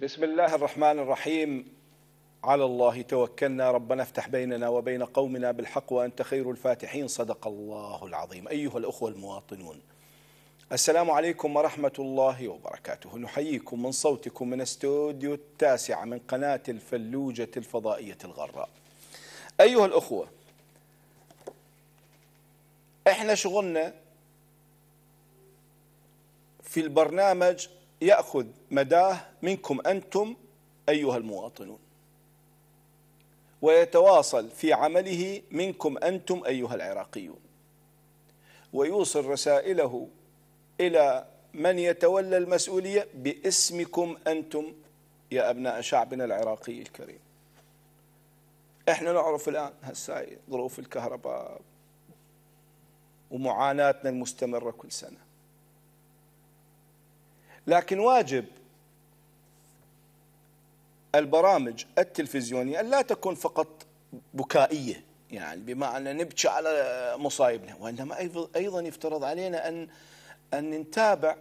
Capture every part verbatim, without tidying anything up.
بسم الله الرحمن الرحيم. على الله توكلنا، ربنا افتح بيننا وبين قومنا بالحق وأنت خير الفاتحين. صدق الله العظيم. أيها الأخوة المواطنون، السلام عليكم ورحمة الله وبركاته. نحييكم من صوتكم من استوديو التاسعة من قناة الفلوجة الفضائية الغراء. أيها الأخوة، احنا شغلنا في البرنامج يأخذ مداه منكم أنتم أيها المواطنون، ويتواصل في عمله منكم أنتم أيها العراقيون، ويوصل رسائله إلى من يتولى المسؤولية باسمكم أنتم يا أبناء شعبنا العراقي الكريم. احنا نعرف الآن هسه ظروف الكهرباء ومعاناتنا المستمرة كل سنة، لكن واجب البرامج التلفزيونية أن لا تكون فقط بكائية، يعني بمعنى نبكي على مصايبنا، وإنما أيضا يفترض علينا أن أن نتابع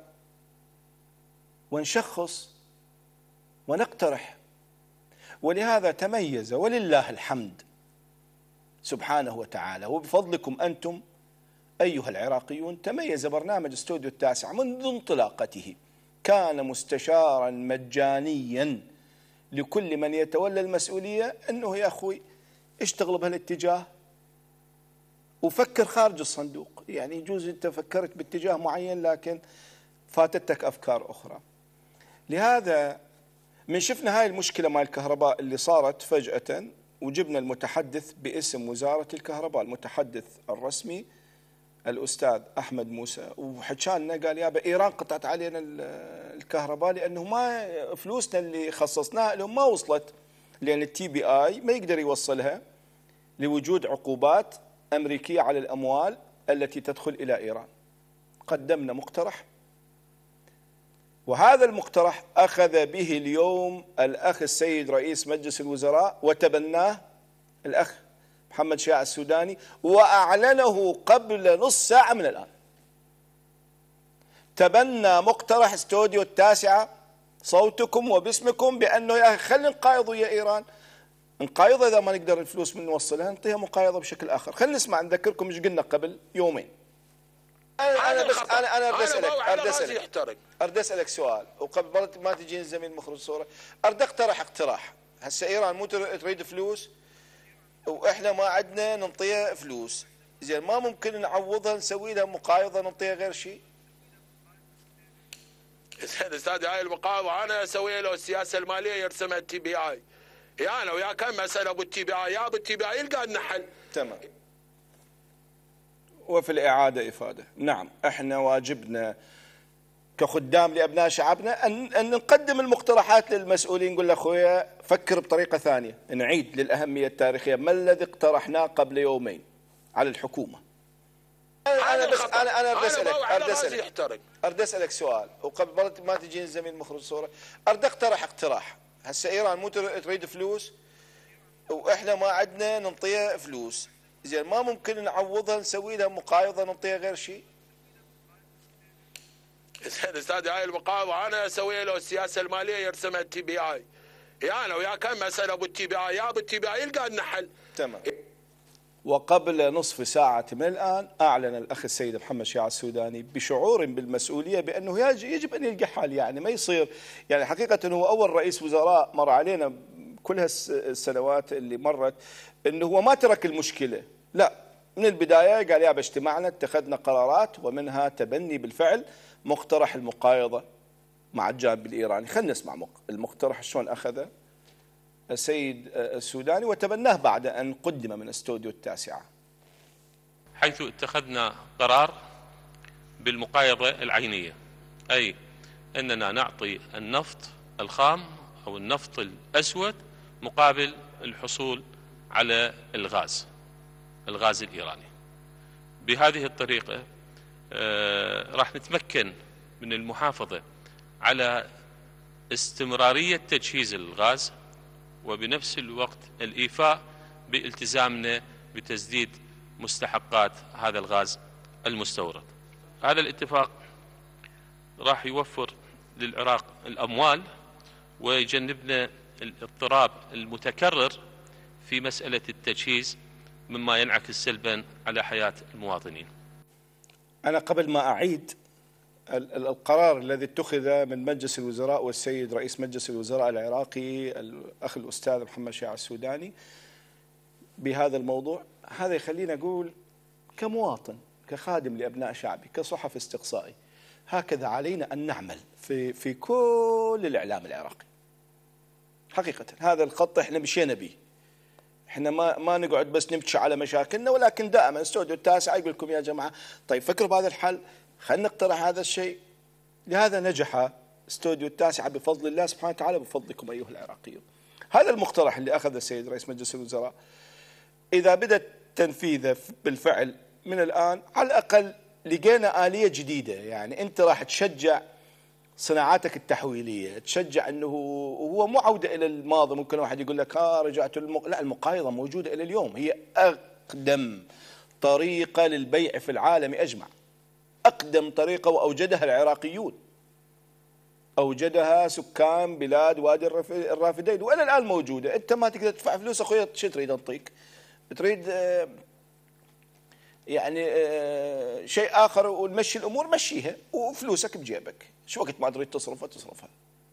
ونشخص ونقترح. ولهذا تميز ولله الحمد سبحانه وتعالى وبفضلكم أنتم أيها العراقيون، تميز برنامج استوديو التاسع منذ انطلاقته. كان مستشارا مجانيا لكل من يتولى المسؤولية أنه يا أخوي اشتغل بهالاتجاه وفكر خارج الصندوق. يعني يجوز أنت فكرت باتجاه معين لكن فاتتك أفكار أخرى. لهذا من شفنا هاي المشكلة مع الكهرباء اللي صارت فجأة، وجبنا المتحدث باسم وزارة الكهرباء، المتحدث الرسمي الأستاذ أحمد موسى، وحكالنا قال يابا إيران قطعت علينا الكهرباء لأنه ما فلوسنا اللي خصصناها لهم ما وصلت، لأن التي بي آي ما يقدر يوصلها لوجود عقوبات أمريكية على الأموال التي تدخل إلى إيران. قدمنا مقترح، وهذا المقترح أخذ به اليوم الأخ السيد رئيس مجلس الوزراء وتبناه الأخ محمد شياع السوداني، وأعلنه قبل نص ساعة من الآن. تبنى مقترح استوديو التاسعة صوتكم وباسمكم بأنه يا أخي خلينا نقايض ويا إيران، نقايض إذا ما نقدر الفلوس من نوصلها نعطيها مقايضة بشكل آخر. خلينا نسمع، نذكركم ايش قلنا قبل يومين. أنا بس أنا أنا أريد أسألك أريد أسألك أريد أسألك سؤال، وقبل ما تجين الزميل مخرج صورة، أريد أقترح اقتراح. هسه إيران مو تريد فلوس واحنا ما عندنا نعطيها فلوس، زين ما ممكن نعوضها نسوي لها مقايضه نعطيها غير شيء؟ استاذ هاي المقايضه انا اسوي له السياسه الماليه يرسمها التي بي اي، يا انا ويا كان مساله ابو التي بي اي، يا ابو التي بي اي يلقى لنا حل. تمام. وفي الاعاده افاده. نعم، احنا واجبنا كخدام لابناء شعبنا ان ان نقدم المقترحات للمسؤولين، نقول له اخويا فكر بطريقه ثانيه. نعيد للاهميه التاريخيه ما الذي اقترحناه قبل يومين على الحكومه. انا بس انا انا اريد اسالك اريد اسالك اريد اسالك سؤال، وقبل ما تجين الزميل مخرج صوره، اريد اقترح اقتراح. هسه ايران مو تريد فلوس واحنا ما عندنا نعطيها فلوس، زين ما ممكن نعوضها نسوي لها مقايضه نعطيها غير شيء؟ استاذ هاي المقاومه انا اسوي له السياسه الماليه يرسمها التي بي اي، يا انا ويا كان مساله ابو التي بي اي، يا ابو التي بي اي يلقى لنا حل. تمام. وقبل نصف ساعه من الان اعلن الاخ السيد محمد شياع السوداني بشعور بالمسؤوليه بانه يجب ان يلقى حل. يعني ما يصير، يعني حقيقه هو اول رئيس وزراء مر علينا كل هالسنوات اللي مرت انه هو ما ترك المشكله، لا، من البدايه قال يا باجتماعنا اتخذنا قرارات ومنها تبني بالفعل مقترح المقايضة مع الجانب الإيراني. خلينا نسمع المقترح شلون أخذه السيد السوداني وتبناه بعد أن قدم من استوديو التاسعة، حيث اتخذنا قرار بالمقايضة العينية، أي أننا نعطي النفط الخام أو النفط الأسود مقابل الحصول على الغاز الغاز الإيراني. بهذه الطريقة آه راح نتمكن من المحافظة على استمرارية تجهيز الغاز، وبنفس الوقت الإيفاء بالتزامنا بتسديد مستحقات هذا الغاز المستورد. هذا الاتفاق راح يوفر للعراق الأموال ويجنبنا الاضطراب المتكرر في مسألة التجهيز مما ينعكس سلبا على حياة المواطنين. أنا قبل ما أعيد القرار الذي اتخذ من مجلس الوزراء والسيد رئيس مجلس الوزراء العراقي الأخ الأستاذ محمد شيع السوداني بهذا الموضوع، هذا يخلينا أقول كمواطن، كخادم لأبناء شعبي، كصحفي استقصائي، هكذا علينا أن نعمل في في كل الإعلام العراقي. حقيقة هذا الخط احنا مشينا به، احنا ما ما نقعد بس نبكي على مشاكلنا، ولكن دائما استوديو التاسع يقول لكم يا جماعة طيب فكروا بهذا الحل، خلينا نقترح هذا الشيء. لهذا نجح استوديو التاسع بفضل الله سبحانه وتعالى، بفضلكم أيها العراقيون. هذا المقترح اللي أخذ السيد رئيس مجلس الوزراء إذا بدأ تنفيذه بالفعل من الآن، على الأقل لقينا آلية جديدة. يعني أنت راح تشجع صناعاتك التحويلية، تشجع أنه هو مو عودة إلى الماضي. ممكن واحد يقول لك ها رجعت المق... لا، المقايضة موجودة إلى اليوم، هي أقدم طريقة للبيع في العالم أجمع، أقدم طريقة وأوجدها العراقيون، أوجدها سكان بلاد وادي الرافدين وإلى الآن موجودة. أنت ما تقدر تدفع فلوس أخويا، شو تريد أنطيك؟ تريد يعني شيء آخر ونمشي الأمور، مشيها وفلوسك بجيبك، شو وقت ما تريد تصرفها تصرفها.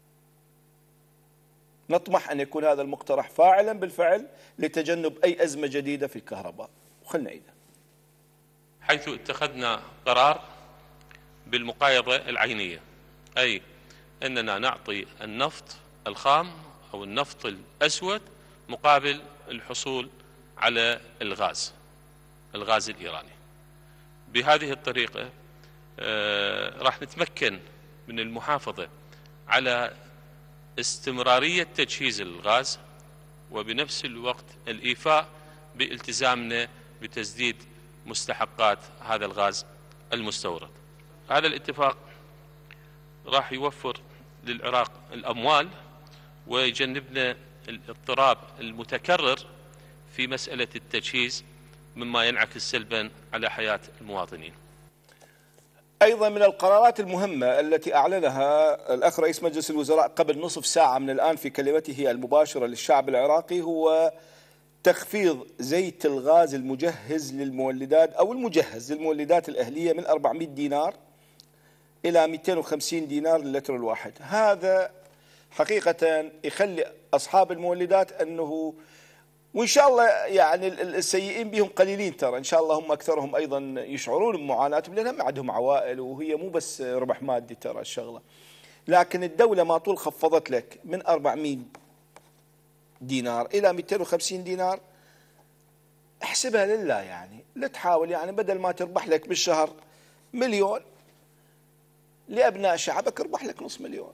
نطمح أن يكون هذا المقترح فاعلا بالفعل لتجنب أي أزمة جديدة في الكهرباء. وخلنا نعيدها، حيث اتخذنا قرار بالمقايضة العينية، أي أننا نعطي النفط الخام أو النفط الأسود مقابل الحصول على الغاز الغاز الإيراني. بهذه الطريقة آه راح نتمكن من المحافظة على استمرارية تجهيز الغاز، وبنفس الوقت الإيفاء بالتزامنا بتسديد مستحقات هذا الغاز المستورد. هذا الاتفاق راح يوفر للعراق الأموال ويجنبنا الاضطراب المتكرر في مسألة التجهيز مما ينعكس سلبا على حياة المواطنين. أيضا من القرارات المهمة التي أعلنها الأخ رئيس مجلس الوزراء قبل نصف ساعة من الآن في كلمته المباشرة للشعب العراقي هو تخفيض زيت الغاز المجهز للمولدات أو المجهز للمولدات الأهلية من أربعمئة دينار إلى مئتين وخمسين دينار للتر الواحد. هذا حقيقة يخلي أصحاب المولدات أنه، وإن شاء الله يعني السيئين بهم قليلين، ترى إن شاء الله هم أكثرهم أيضا يشعرون بمعاناتهم لأنهم ما عندهم عوائل، وهي مو بس ربح مادي ترى الشغلة. لكن الدولة ما طول خفضت لك من أربعمئة دينار إلى مئتين وخمسين دينار، احسبها لله يعني، لا تحاول يعني بدل ما تربح لك بالشهر مليون لأبناء شعبك اربح لك نص مليون.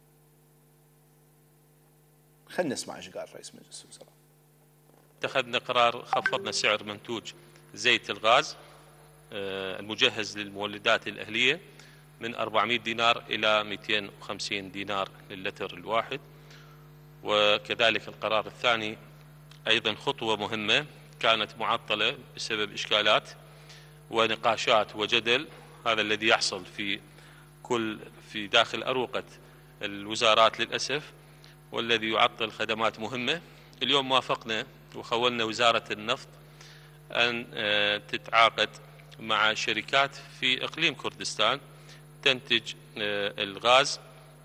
خلنا نسمع ايش قال رئيس مجلس الوزراء. اتخذنا قرار، خفضنا سعر منتوج زيت الغاز المجهز للمولدات الأهلية من أربعمئة دينار إلى مئتين وخمسين دينار للتر الواحد. وكذلك القرار الثاني أيضا خطوة مهمة كانت معطلة بسبب إشكالات ونقاشات وجدل، هذا الذي يحصل في كل في داخل أروقة الوزارات للأسف، والذي يعطل خدمات مهمة. اليوم وافقنا وخولنا وزارة النفط أن تتعاقد مع شركات في إقليم كردستان تنتج الغاز،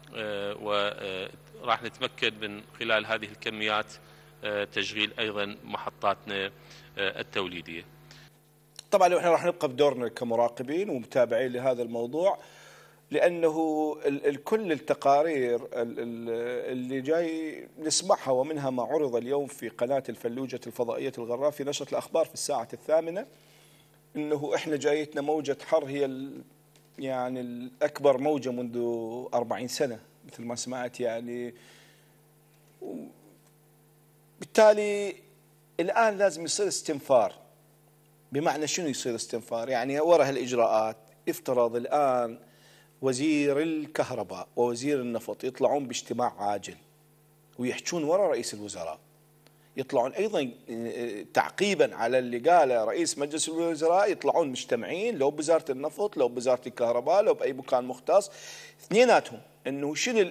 وراح نتمكن من خلال هذه الكميات تشغيل أيضا محطاتنا التوليدية. طبعا احنا راح نبقى بدورنا كمراقبين ومتابعين لهذا الموضوع، لأنه كل التقارير اللي جاي نسمعها ومنها ما عرض اليوم في قناة الفلوجة الفضائية الغراء في نشرة الأخبار في الساعة الثامنة، إنه إحنا جايتنا موجة حر هي يعني الأكبر موجة منذ أربعين سنة مثل ما سمعت يعني. بالتالي الآن لازم يصير استنفار. بمعنى شنو يصير استنفار؟ يعني وراء هالإجراءات افترض الآن وزير الكهرباء ووزير النفط يطلعون باجتماع عاجل ويحجون وراء رئيس الوزراء، يطلعون أيضا تعقيبا على اللي قاله رئيس مجلس الوزراء، يطلعون مجتمعين لو بوزارة النفط لو بوزارة الكهرباء لو بأي مكان مختص اثنيناتهم، أنه شنو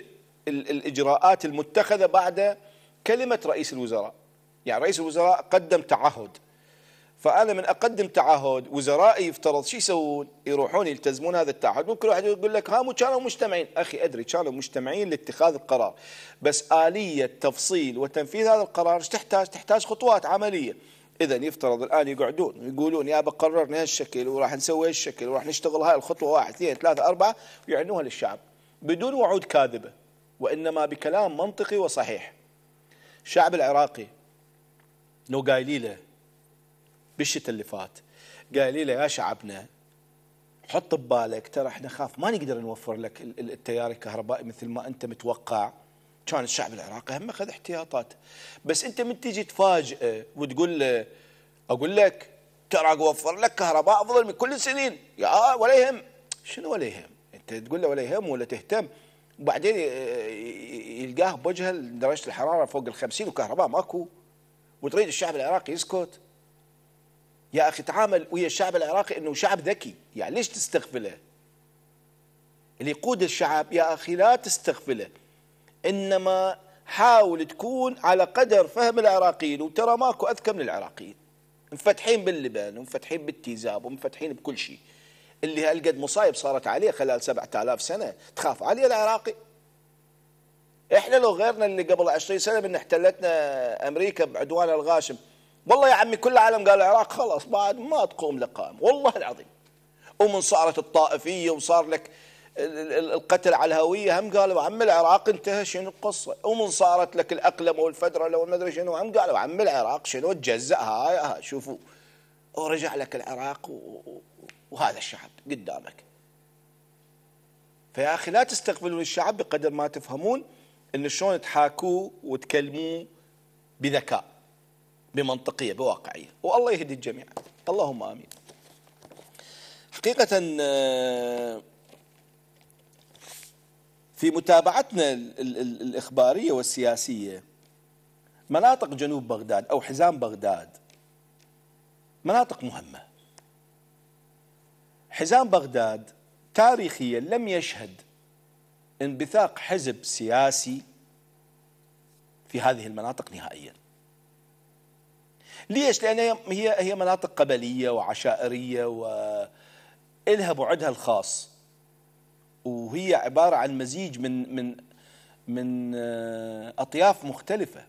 الإجراءات المتخذة بعد كلمة رئيس الوزراء. يعني رئيس الوزراء قدم تعهد، فأنا من أقدم تعهد وزرائي يفترض شو يسوون؟ يروحون يلتزمون هذا التعهد. ممكن واحد يقول لك ها مو كانوا مجتمعين. أخي أدري كانوا مجتمعين لاتخاذ القرار، بس آلية تفصيل وتنفيذ هذا القرار تحتاج تحتاج خطوات عملية. إذا يفترض الآن يقعدون ويقولون يا بقررنا هالشكل وراح نسوي هالشكل وراح نشتغل هاي الخطوة واحد اثنين ثلاثة أربعة ويعلنوها للشعب بدون وعود كاذبة، وإنما بكلام منطقي وصحيح. الشعب العراقي لو قايلي له بالشتاء اللي فات، قايلي له يا شعبنا حط ببالك ترى احنا خاف ما نقدر نوفر لك التيار الكهربائي مثل ما انت متوقع، كان الشعب العراقي هم اخذ احتياطات. بس انت من تيجي تفاجئه وتقول له اقول لك ترى اوفر لك كهرباء افضل من كل السنين يا ولا يهم. شنو ولا يهم؟ انت تقول له ولا يهم ولا تهتم، وبعدين يلقاه بوجهه درجه الحراره فوق الخمسين وكهرباء ماكو، وتريد الشعب العراقي يسكت؟ يا أخي تعامل ويا الشعب العراقي أنه شعب ذكي. يعني ليش تستغفله؟ اللي يقود الشعب يا أخي لا تستغفله، إنما حاول تكون على قدر فهم العراقيين. وترى ماكو أذكى من العراقيين، مفتحين باللبن ومفتحين بالتيزاب ومفتحين بكل شيء. اللي هالقد مصايب صارت عليه خلال سبعة آلاف سنة تخاف عليه العراقي؟ إحنا لو غيرنا اللي قبل عشرين سنة من احتلتنا أمريكا بعدوان الغاشم، والله يا عمي كل العالم قال العراق خلاص بعد ما تقوم لقائم، والله العظيم. ومن صارت الطائفية وصار لك القتل على الهوية هم قالوا عم العراق انتهى شنو القصة. ومن صارت لك الأقلم والفدرة وما أدري شنو هم قالوا عم العراق شنو تجزأ هاي هاي شوفوا. ورجع لك العراق وهذا الشعب قدامك. فيا أخي لا تستقبلون الشعب بقدر ما تفهمون إن شلون تحاكوه وتكلموه بذكاء بمنطقية بواقعية، والله يهدي الجميع اللهم آمين. حقيقة في متابعتنا الإخبارية والسياسية مناطق جنوب بغداد أو حزام بغداد مناطق مهمة. حزام بغداد تاريخيا لم يشهد انبثاق حزب سياسي في هذه المناطق نهائيا. ليش؟ لأن هي هي مناطق قبلية وعشائرية وإلها بعدها الخاص، وهي عبارة عن مزيج من من من أطياف مختلفة.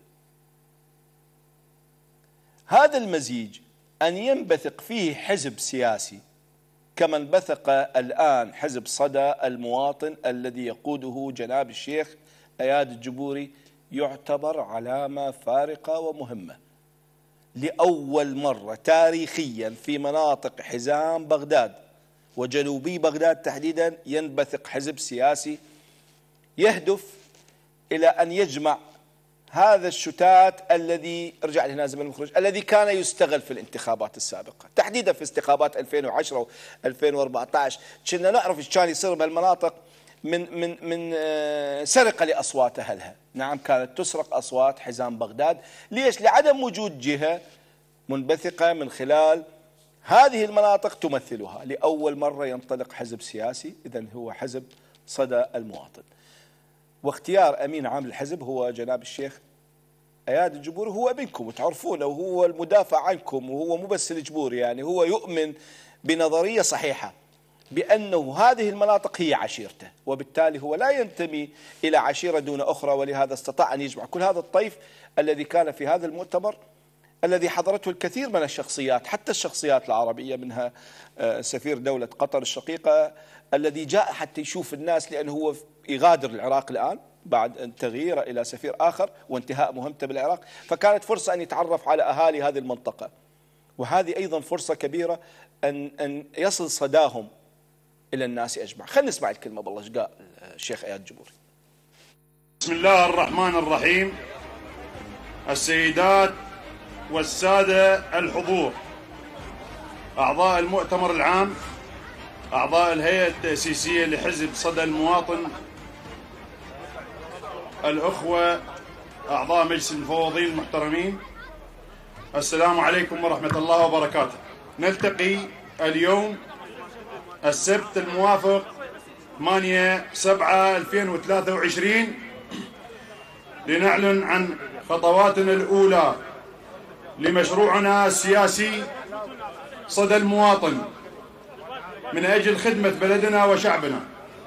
هذا المزيج أن ينبثق فيه حزب سياسي كما انبثق الآن حزب صدى المواطن الذي يقوده جناب الشيخ أياد الجبوري يعتبر علامة فارقة ومهمة. لأول مرة تاريخيا في مناطق حزام بغداد وجنوبي بغداد تحديدا ينبثق حزب سياسي يهدف إلى أن يجمع هذا الشتات الذي رجع لهنا زمن المخرج الذي كان يستغل في الانتخابات السابقة، تحديدا في انتخابات ألفين وعشرة و ألفين وأربعة عشر. كنا نعرف ايش كان يصير بالمناطق من من من سرقة لأصوات أهلها. نعم كانت تسرق أصوات حزام بغداد. ليش؟ لعدم وجود جهة منبثقة من خلال هذه المناطق تمثلها. لأول مرة ينطلق حزب سياسي، إذن هو حزب صدى المواطن، واختيار أمين عام الحزب هو جناب الشيخ أياد الجبوري. هو ابنكم وتعرفونه وهو المدافع عنكم، وهو مو بس الجبوري، يعني هو يؤمن بنظرية صحيحة بأنه هذه المناطق هي عشيرته، وبالتالي هو لا ينتمي إلى عشيرة دون أخرى. ولهذا استطاع أن يجمع كل هذا الطيف الذي كان في هذا المؤتمر الذي حضرته الكثير من الشخصيات، حتى الشخصيات العربية، منها سفير دولة قطر الشقيقة الذي جاء حتى يشوف الناس، لأنه هو يغادر العراق الآن بعد تغييره إلى سفير آخر وانتهاء مهمته بالعراق، فكانت فرصة أن يتعرف على أهالي هذه المنطقة. وهذه أيضا فرصة كبيرة أن أن يصل صداهم إلى الناس أجمع. خلينا نسمع الكلمة بالله ايش قال الشيخ أياد الجبوري. بسم الله الرحمن الرحيم. السيدات والسادة الحضور، أعضاء المؤتمر العام، أعضاء الهيئة التأسيسية لحزب صدى المواطن، الأخوة أعضاء مجلس المفوضين المحترمين، السلام عليكم ورحمة الله وبركاته. نلتقي اليوم السبت الموافق ثمانية سبعة ألفين وثلاثة وعشرين لنعلن عن خطواتنا الأولى لمشروعنا السياسي صدى المواطن من أجل خدمة بلدنا وشعبنا.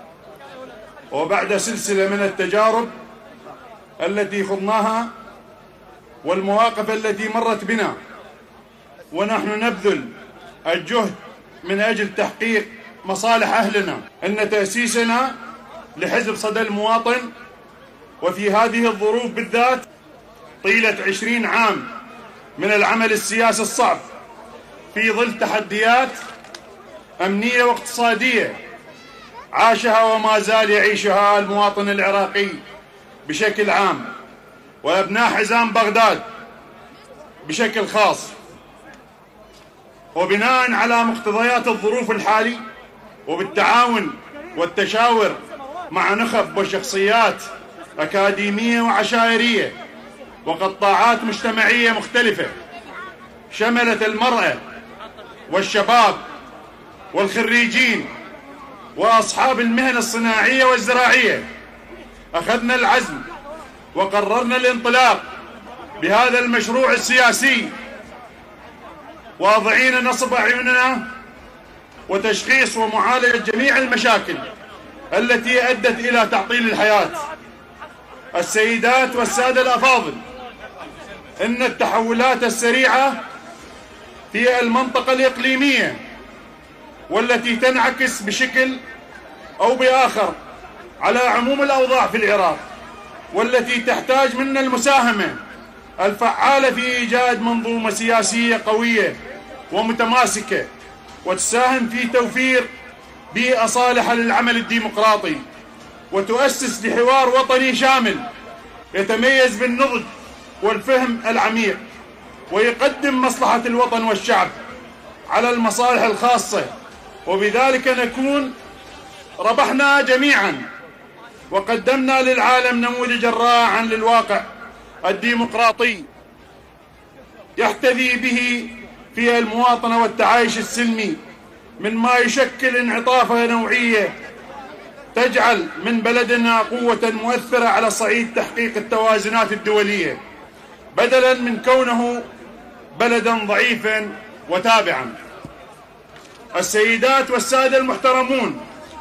وبعد سلسلة من التجارب التي خضناها والمواقف التي مرت بنا، ونحن نبذل الجهد من أجل تحقيق مصالح أهلنا، أن تأسيسنا لحزب صدى المواطن وفي هذه الظروف بالذات طيلة عشرين عام من العمل السياسي الصعب في ظل تحديات أمنية واقتصادية عاشها وما زال يعيشها المواطن العراقي بشكل عام، وأبناء حزام بغداد بشكل خاص. وبناء على مقتضيات الظروف الحالي وبالتعاون والتشاور مع نخب وشخصيات أكاديمية وعشائرية وقطاعات مجتمعية مختلفة شملت المرأة والشباب والخريجين وأصحاب المهن الصناعية والزراعية، أخذنا العزم وقررنا الانطلاق بهذا المشروع السياسي، واضعين نصب أعيننا وتشخيص ومعالجة جميع المشاكل التي أدت إلى تعطيل الحياة. السيدات والسادة الأفاضل، إن التحولات السريعة في المنطقة الإقليمية والتي تنعكس بشكل أو بآخر على عموم الأوضاع في العراق، والتي تحتاج منا المساهمة الفعالة في إيجاد منظومة سياسية قوية ومتماسكة وتساهم في توفير بيئة صالحة للعمل الديمقراطي، وتؤسس لحوار وطني شامل يتميز بالنضج والفهم العميق، ويقدم مصلحة الوطن والشعب على المصالح الخاصة، وبذلك نكون ربحنا جميعا وقدمنا للعالم نموذجا رائعا للواقع الديمقراطي يحتذي به في المواطنة والتعايش السلمي، مما يشكل انعطافة نوعية تجعل من بلدنا قوة مؤثرة على صعيد تحقيق التوازنات الدولية، بدلا من كونه بلدا ضعيفا وتابعا. السيدات والسادة المحترمون،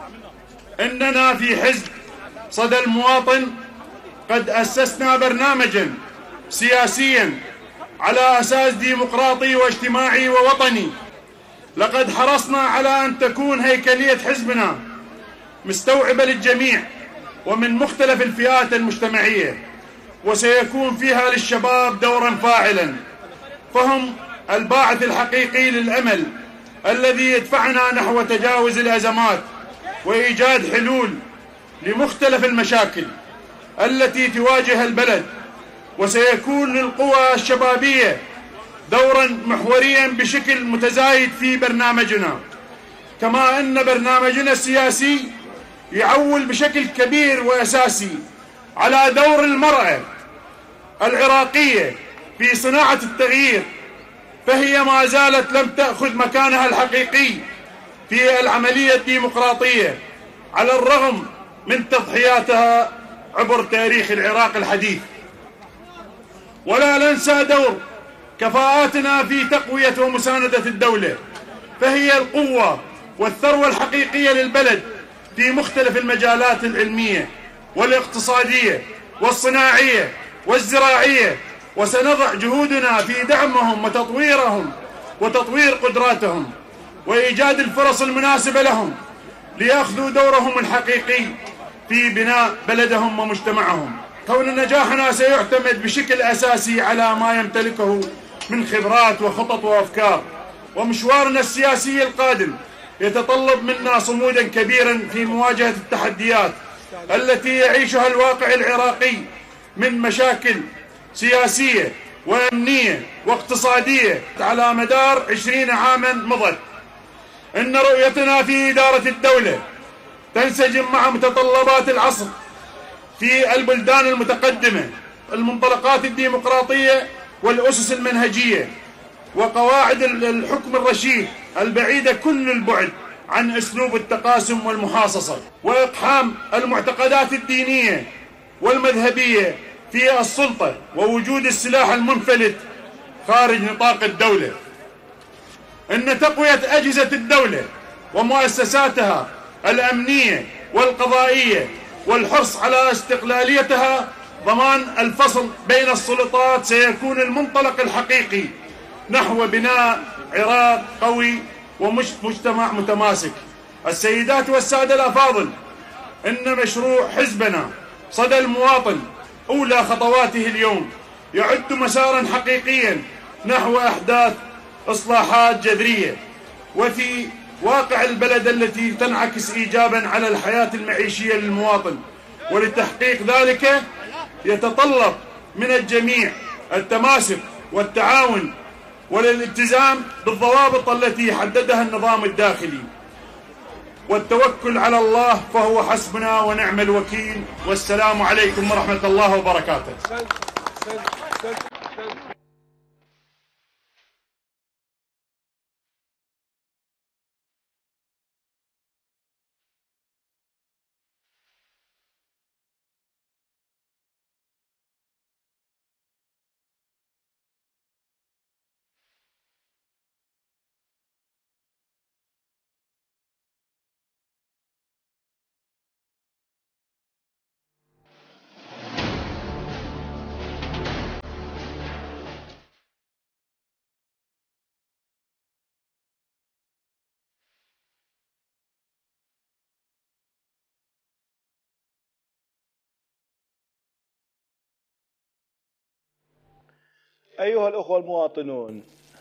إننا في حزب صدى المواطن قد أسسنا برنامجا سياسيا على أساس ديمقراطي واجتماعي ووطني. لقد حرصنا على أن تكون هيكلية حزبنا مستوعبة للجميع ومن مختلف الفئات المجتمعية، وسيكون فيها للشباب دورا فاعلا، فهم الباعث الحقيقي للأمل الذي يدفعنا نحو تجاوز الأزمات وإيجاد حلول لمختلف المشاكل التي تواجه البلد. وسيكون للقوى الشبابية دورا محوريا بشكل متزايد في برنامجنا، كما أن برنامجنا السياسي يعول بشكل كبير وأساسي على دور المرأة العراقية في صناعة التغيير، فهي ما زالت لم تأخذ مكانها الحقيقي في العملية الديمقراطية على الرغم من تضحياتها عبر تاريخ العراق الحديث. ولا ننسى دور كفاءاتنا في تقوية ومساندة الدولة، فهي القوة والثروة الحقيقية للبلد في مختلف المجالات العلمية والاقتصادية والصناعية والزراعية، وسنضع جهودنا في دعمهم وتطويرهم وتطوير قدراتهم وإيجاد الفرص المناسبة لهم ليأخذوا دورهم الحقيقي في بناء بلدهم ومجتمعهم. كون نجاحنا سيعتمد بشكل أساسي على ما يمتلكه من خبرات وخطط وأفكار، ومشوارنا السياسي القادم يتطلب منا صمودا كبيرا في مواجهة التحديات التي يعيشها الواقع العراقي من مشاكل سياسية وأمنية واقتصادية على مدار عشرين عاما مضت. إن رؤيتنا في إدارة الدولة تنسجم مع متطلبات العصر في البلدان المتقدمة، المنطلقات الديمقراطية والأسس المنهجية وقواعد الحكم الرشيد البعيدة كل البعد عن أسلوب التقاسم والمحاصصة، وإقحام المعتقدات الدينية والمذهبية في السلطة ووجود السلاح المنفلت خارج نطاق الدولة. إن تقوية أجهزة الدولة ومؤسساتها الأمنية والقضائية والحرص على استقلاليتها ضمان الفصل بين السلطات سيكون المنطلق الحقيقي نحو بناء عراق قوي ومجتمع متماسك. السيدات والسادة الأفاضل، إن مشروع حزبنا صدى المواطن أولى خطواته اليوم يعد مسارا حقيقيا نحو إحداث إصلاحات جذرية وفي واقع البلد التي تنعكس إيجابا على الحياة المعيشية للمواطن. ولتحقيق ذلك يتطلب من الجميع التماسك والتعاون والالتزام بالضوابط التي حددها النظام الداخلي والتوكل على الله فهو حسبنا ونعم الوكيل. والسلام عليكم ورحمة الله وبركاته. أيها الأخوة المواطنون،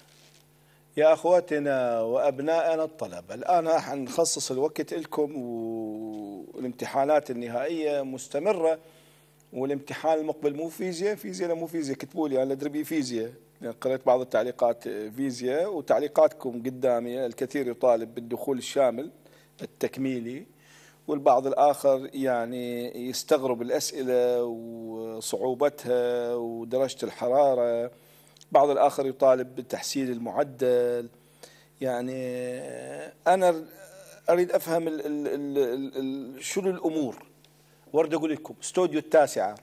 يا أخواتنا وأبنائنا الطلبة، الآن راح نخصص الوقت لكم، والامتحانات النهائية مستمرة، والامتحان المقبل مو فيزياء، فيزياء لا مو فيزياء، كتبوا لي أنا أدري فيزياء، لأن قرأت بعض التعليقات فيزياء، وتعليقاتكم قدامي. الكثير يطالب بالدخول الشامل التكميلي، والبعض الآخر يعني يستغرب الأسئلة وصعوبتها ودرجة الحرارة، بعض الآخر يطالب بتحسين المعدل. يعني أنا أريد أفهم ال ال ال ال شنو الأمور، وارد أقول لكم استوديو التاسعة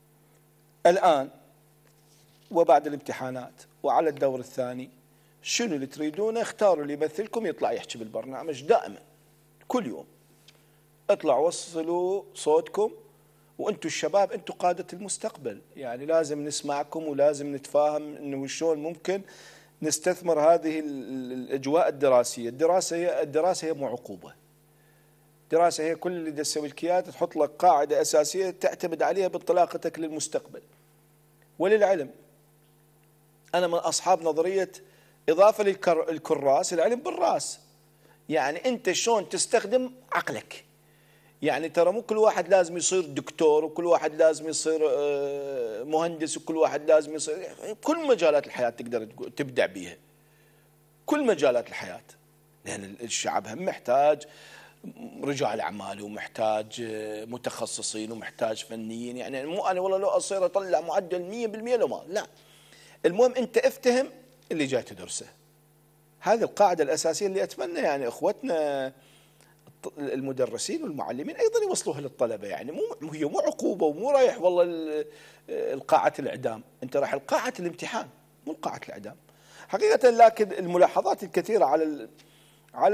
الآن وبعد الامتحانات وعلى الدور الثاني، شنو اللي تريدونه اختاروا اللي يمثلكم يطلع يحكي بالبرنامج دائما كل يوم. اطلعوا وصلوا صوتكم، وانتم الشباب انتم قادة المستقبل، يعني لازم نسمعكم ولازم نتفاهم انه شلون ممكن نستثمر هذه الاجواء الدراسية. الدراسة هي الدراسة هي مو عقوبة. الدراسة هي كل اللي تسوي لك اياه تحط لك قاعدة اساسية تعتمد عليها بانطلاقتك للمستقبل. وللعلم انا من اصحاب نظرية اضافة للكراس العلم بالراس، يعني انت شلون تستخدم عقلك. يعني ترى مو كل واحد لازم يصير دكتور، وكل واحد لازم يصير مهندس، وكل واحد لازم يصير، كل مجالات الحياة تقدر تبدع بيها، كل مجالات الحياة، لأن الشعب هم محتاج رجال أعمال ومحتاج متخصصين ومحتاج فنيين. يعني مو أنا والله لو أصير أطلع معدل مية بالمية لو ما، لا، المهم أنت افتهم اللي جاي تدرسه. هذه القاعدة الأساسية اللي أتمنى يعني إخوتنا المدرسين والمعلمين أيضا يوصلوها للطلبة. يعني مو هي مو عقوبة ومو رايح والله القاعة الإعدام، أنت رايح القاعة الامتحان مو القاعة الإعدام حقيقة. لكن الملاحظات الكثيرة على ال على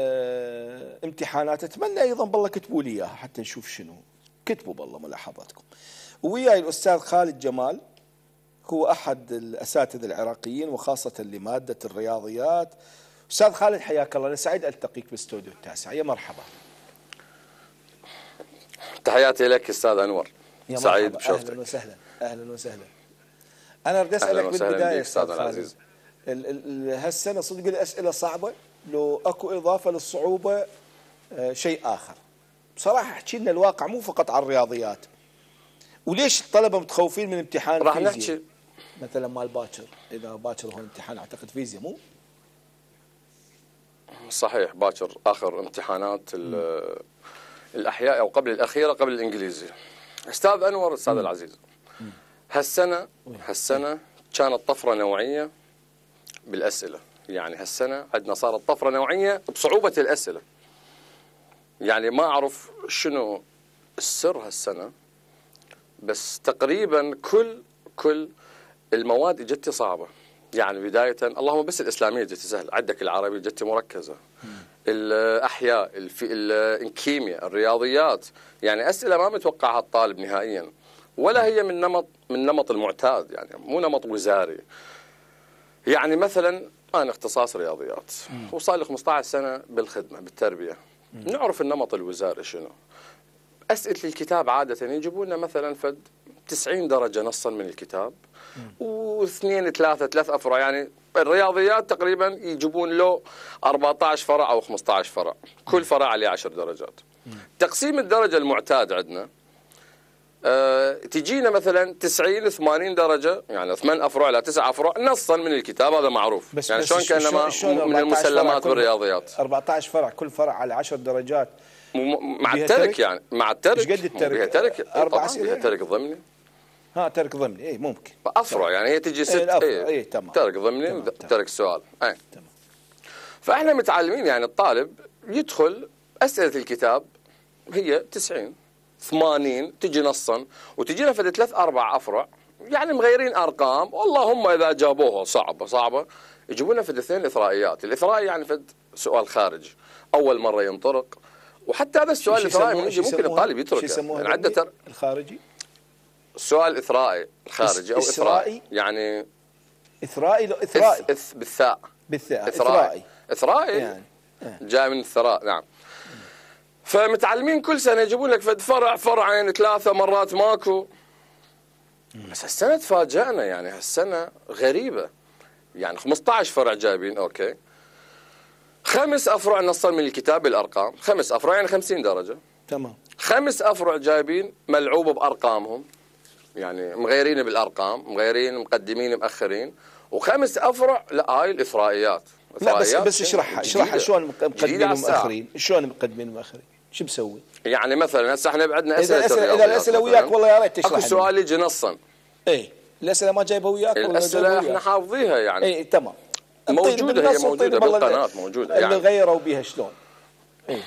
الامتحانات أتمنى أيضا بالله كتبوا لي إياها حتى نشوف شنو كتبوا بالله ملاحظاتكم. وياي الأستاذ خالد جمال، هو أحد الأساتذة العراقيين وخاصة لمادة الرياضيات. أستاذ خالد حياك الله، أنا سعيد ألتقيك باستوديو التاسع، يا مرحبا. تحياتي لك أستاذ أنور، سعيد بشوفتك. أهلا وسهلا. أهلا وسهلا. أنا أريد أسألك بالبداية أستاذ خالد، هالسنة صدق الأسئلة صعبة، لو أكو إضافة للصعوبة شيء آخر بصراحة احكي لنا الواقع مو فقط على الرياضيات، وليش الطلبة متخوفين من امتحان راح الفيزياء نحكي مثلا مال باكر؟ إذا باكر هو امتحان أعتقد فيزياء مو صحيح، باكر آخر امتحانات الأحياء أو قبل الأخيرة قبل الإنجليزي. أستاذ أنور، أستاذ م. العزيز، هالسنة هالسنة كانت طفرة نوعية بالأسئلة. يعني هالسنة عندنا صارت طفرة نوعية بصعوبة الأسئلة. يعني ما أعرف شنو السر هالسنة، بس تقريبا كل كل المواد اجتي صعبه. يعني بدايه اللهم بس الاسلاميه اجتي سهله، عندك العربي اجتي مركزه، الاحياء، الكيمياء، الرياضيات، يعني اسئله ما متوقعها الطالب نهائيا، ولا هي من نمط من نمط المعتاد، يعني مو نمط وزاري. يعني مثلا انا اختصاص رياضيات وصار لي خمسة عشر سنه بالخدمه بالتربيه، نعرف النمط الوزاري شنو. اسئله الكتاب عاده يجيبوا لنا مثلا فد تسعين درجه نصا من الكتاب، واثنين ثلاثه ثلاث افرع. يعني الرياضيات تقريبا يجيبون له أربعة عشر فرع او خمسة عشر فرع، كل فرع عليه عشر درجات. تقسيم الدرجه المعتاد عندنا أه تجينا مثلا تسعين ثمانين درجه، يعني ثمان افرع لا تسع افرع نصا من الكتاب، هذا معروف. بس يعني بس شلون كانما من المسلمات بالرياضيات. أربعة عشر فرع كل فرع على عشر درجات مع الترك، يعني مع الترك. ايش قد الترك؟ بيها ترك اربع اسئله، بيها ترك ضمني. ها ترك ضمني، اي ممكن افرع، يعني هي تجي ست اي, اي, اي تمام. ترك ضمني تمام. ترك سؤال اي تمام. فاحنا متعلمين يعني الطالب يدخل اسئله الكتاب هي تسعين ثمانين تجي نصا، وتجينا فد ثلاث اربع افرع يعني مغيرين ارقام، واللهم اذا جابوها صعبه صعبه يجيبونا فد اثنين اثرائيات. الاثرائي يعني فد سؤال خارجي اول مره ينطرق، وحتى هذا السؤال الاثرائي ممكن الطالب يتركه. يعني عده تر... الخارجي السؤال اثرائي الخارجي او اثرائي، يعني اثرائي لو اثرائي إث... بالثاء بالثاء اثرائي اثرائي يعني جاء من الثراء. نعم. فمتعلمين كل سنه يجيبون لك فد فرع فرعين ثلاثه، مرات ماكو. بس هالسنه تفاجأنا، يعني هالسنه غريبه، يعني خمسة عشر فرع جايبين اوكي، خمس افرع نصا من الكتاب بالارقام، خمس افرع يعني خمسين درجه تمام. خمس افرع جايبين ملعوبه بارقامهم، يعني مغيرين بالارقام، مغيرين مقدمين مؤخرين، وخمس افرع لا هاي الاثرائيات. لا بس بس اشرحها اشرحها شلون مقدمين ومؤخرين، شلون مقدمين ومؤخرين، شو مسوي؟ يعني مثلا هسه احنا بعدنا اسئله اذا اذا الاسئله وياك والله يا ريت تشرح. اكو سؤال يجي نصا، اي الاسئله ما جايبها وياك، الاسئله احنا حافظيها يعني اي تمام، موجوده، هي موجوده بالقناه موجوده، يعني اللي غيروا بها شلون. اي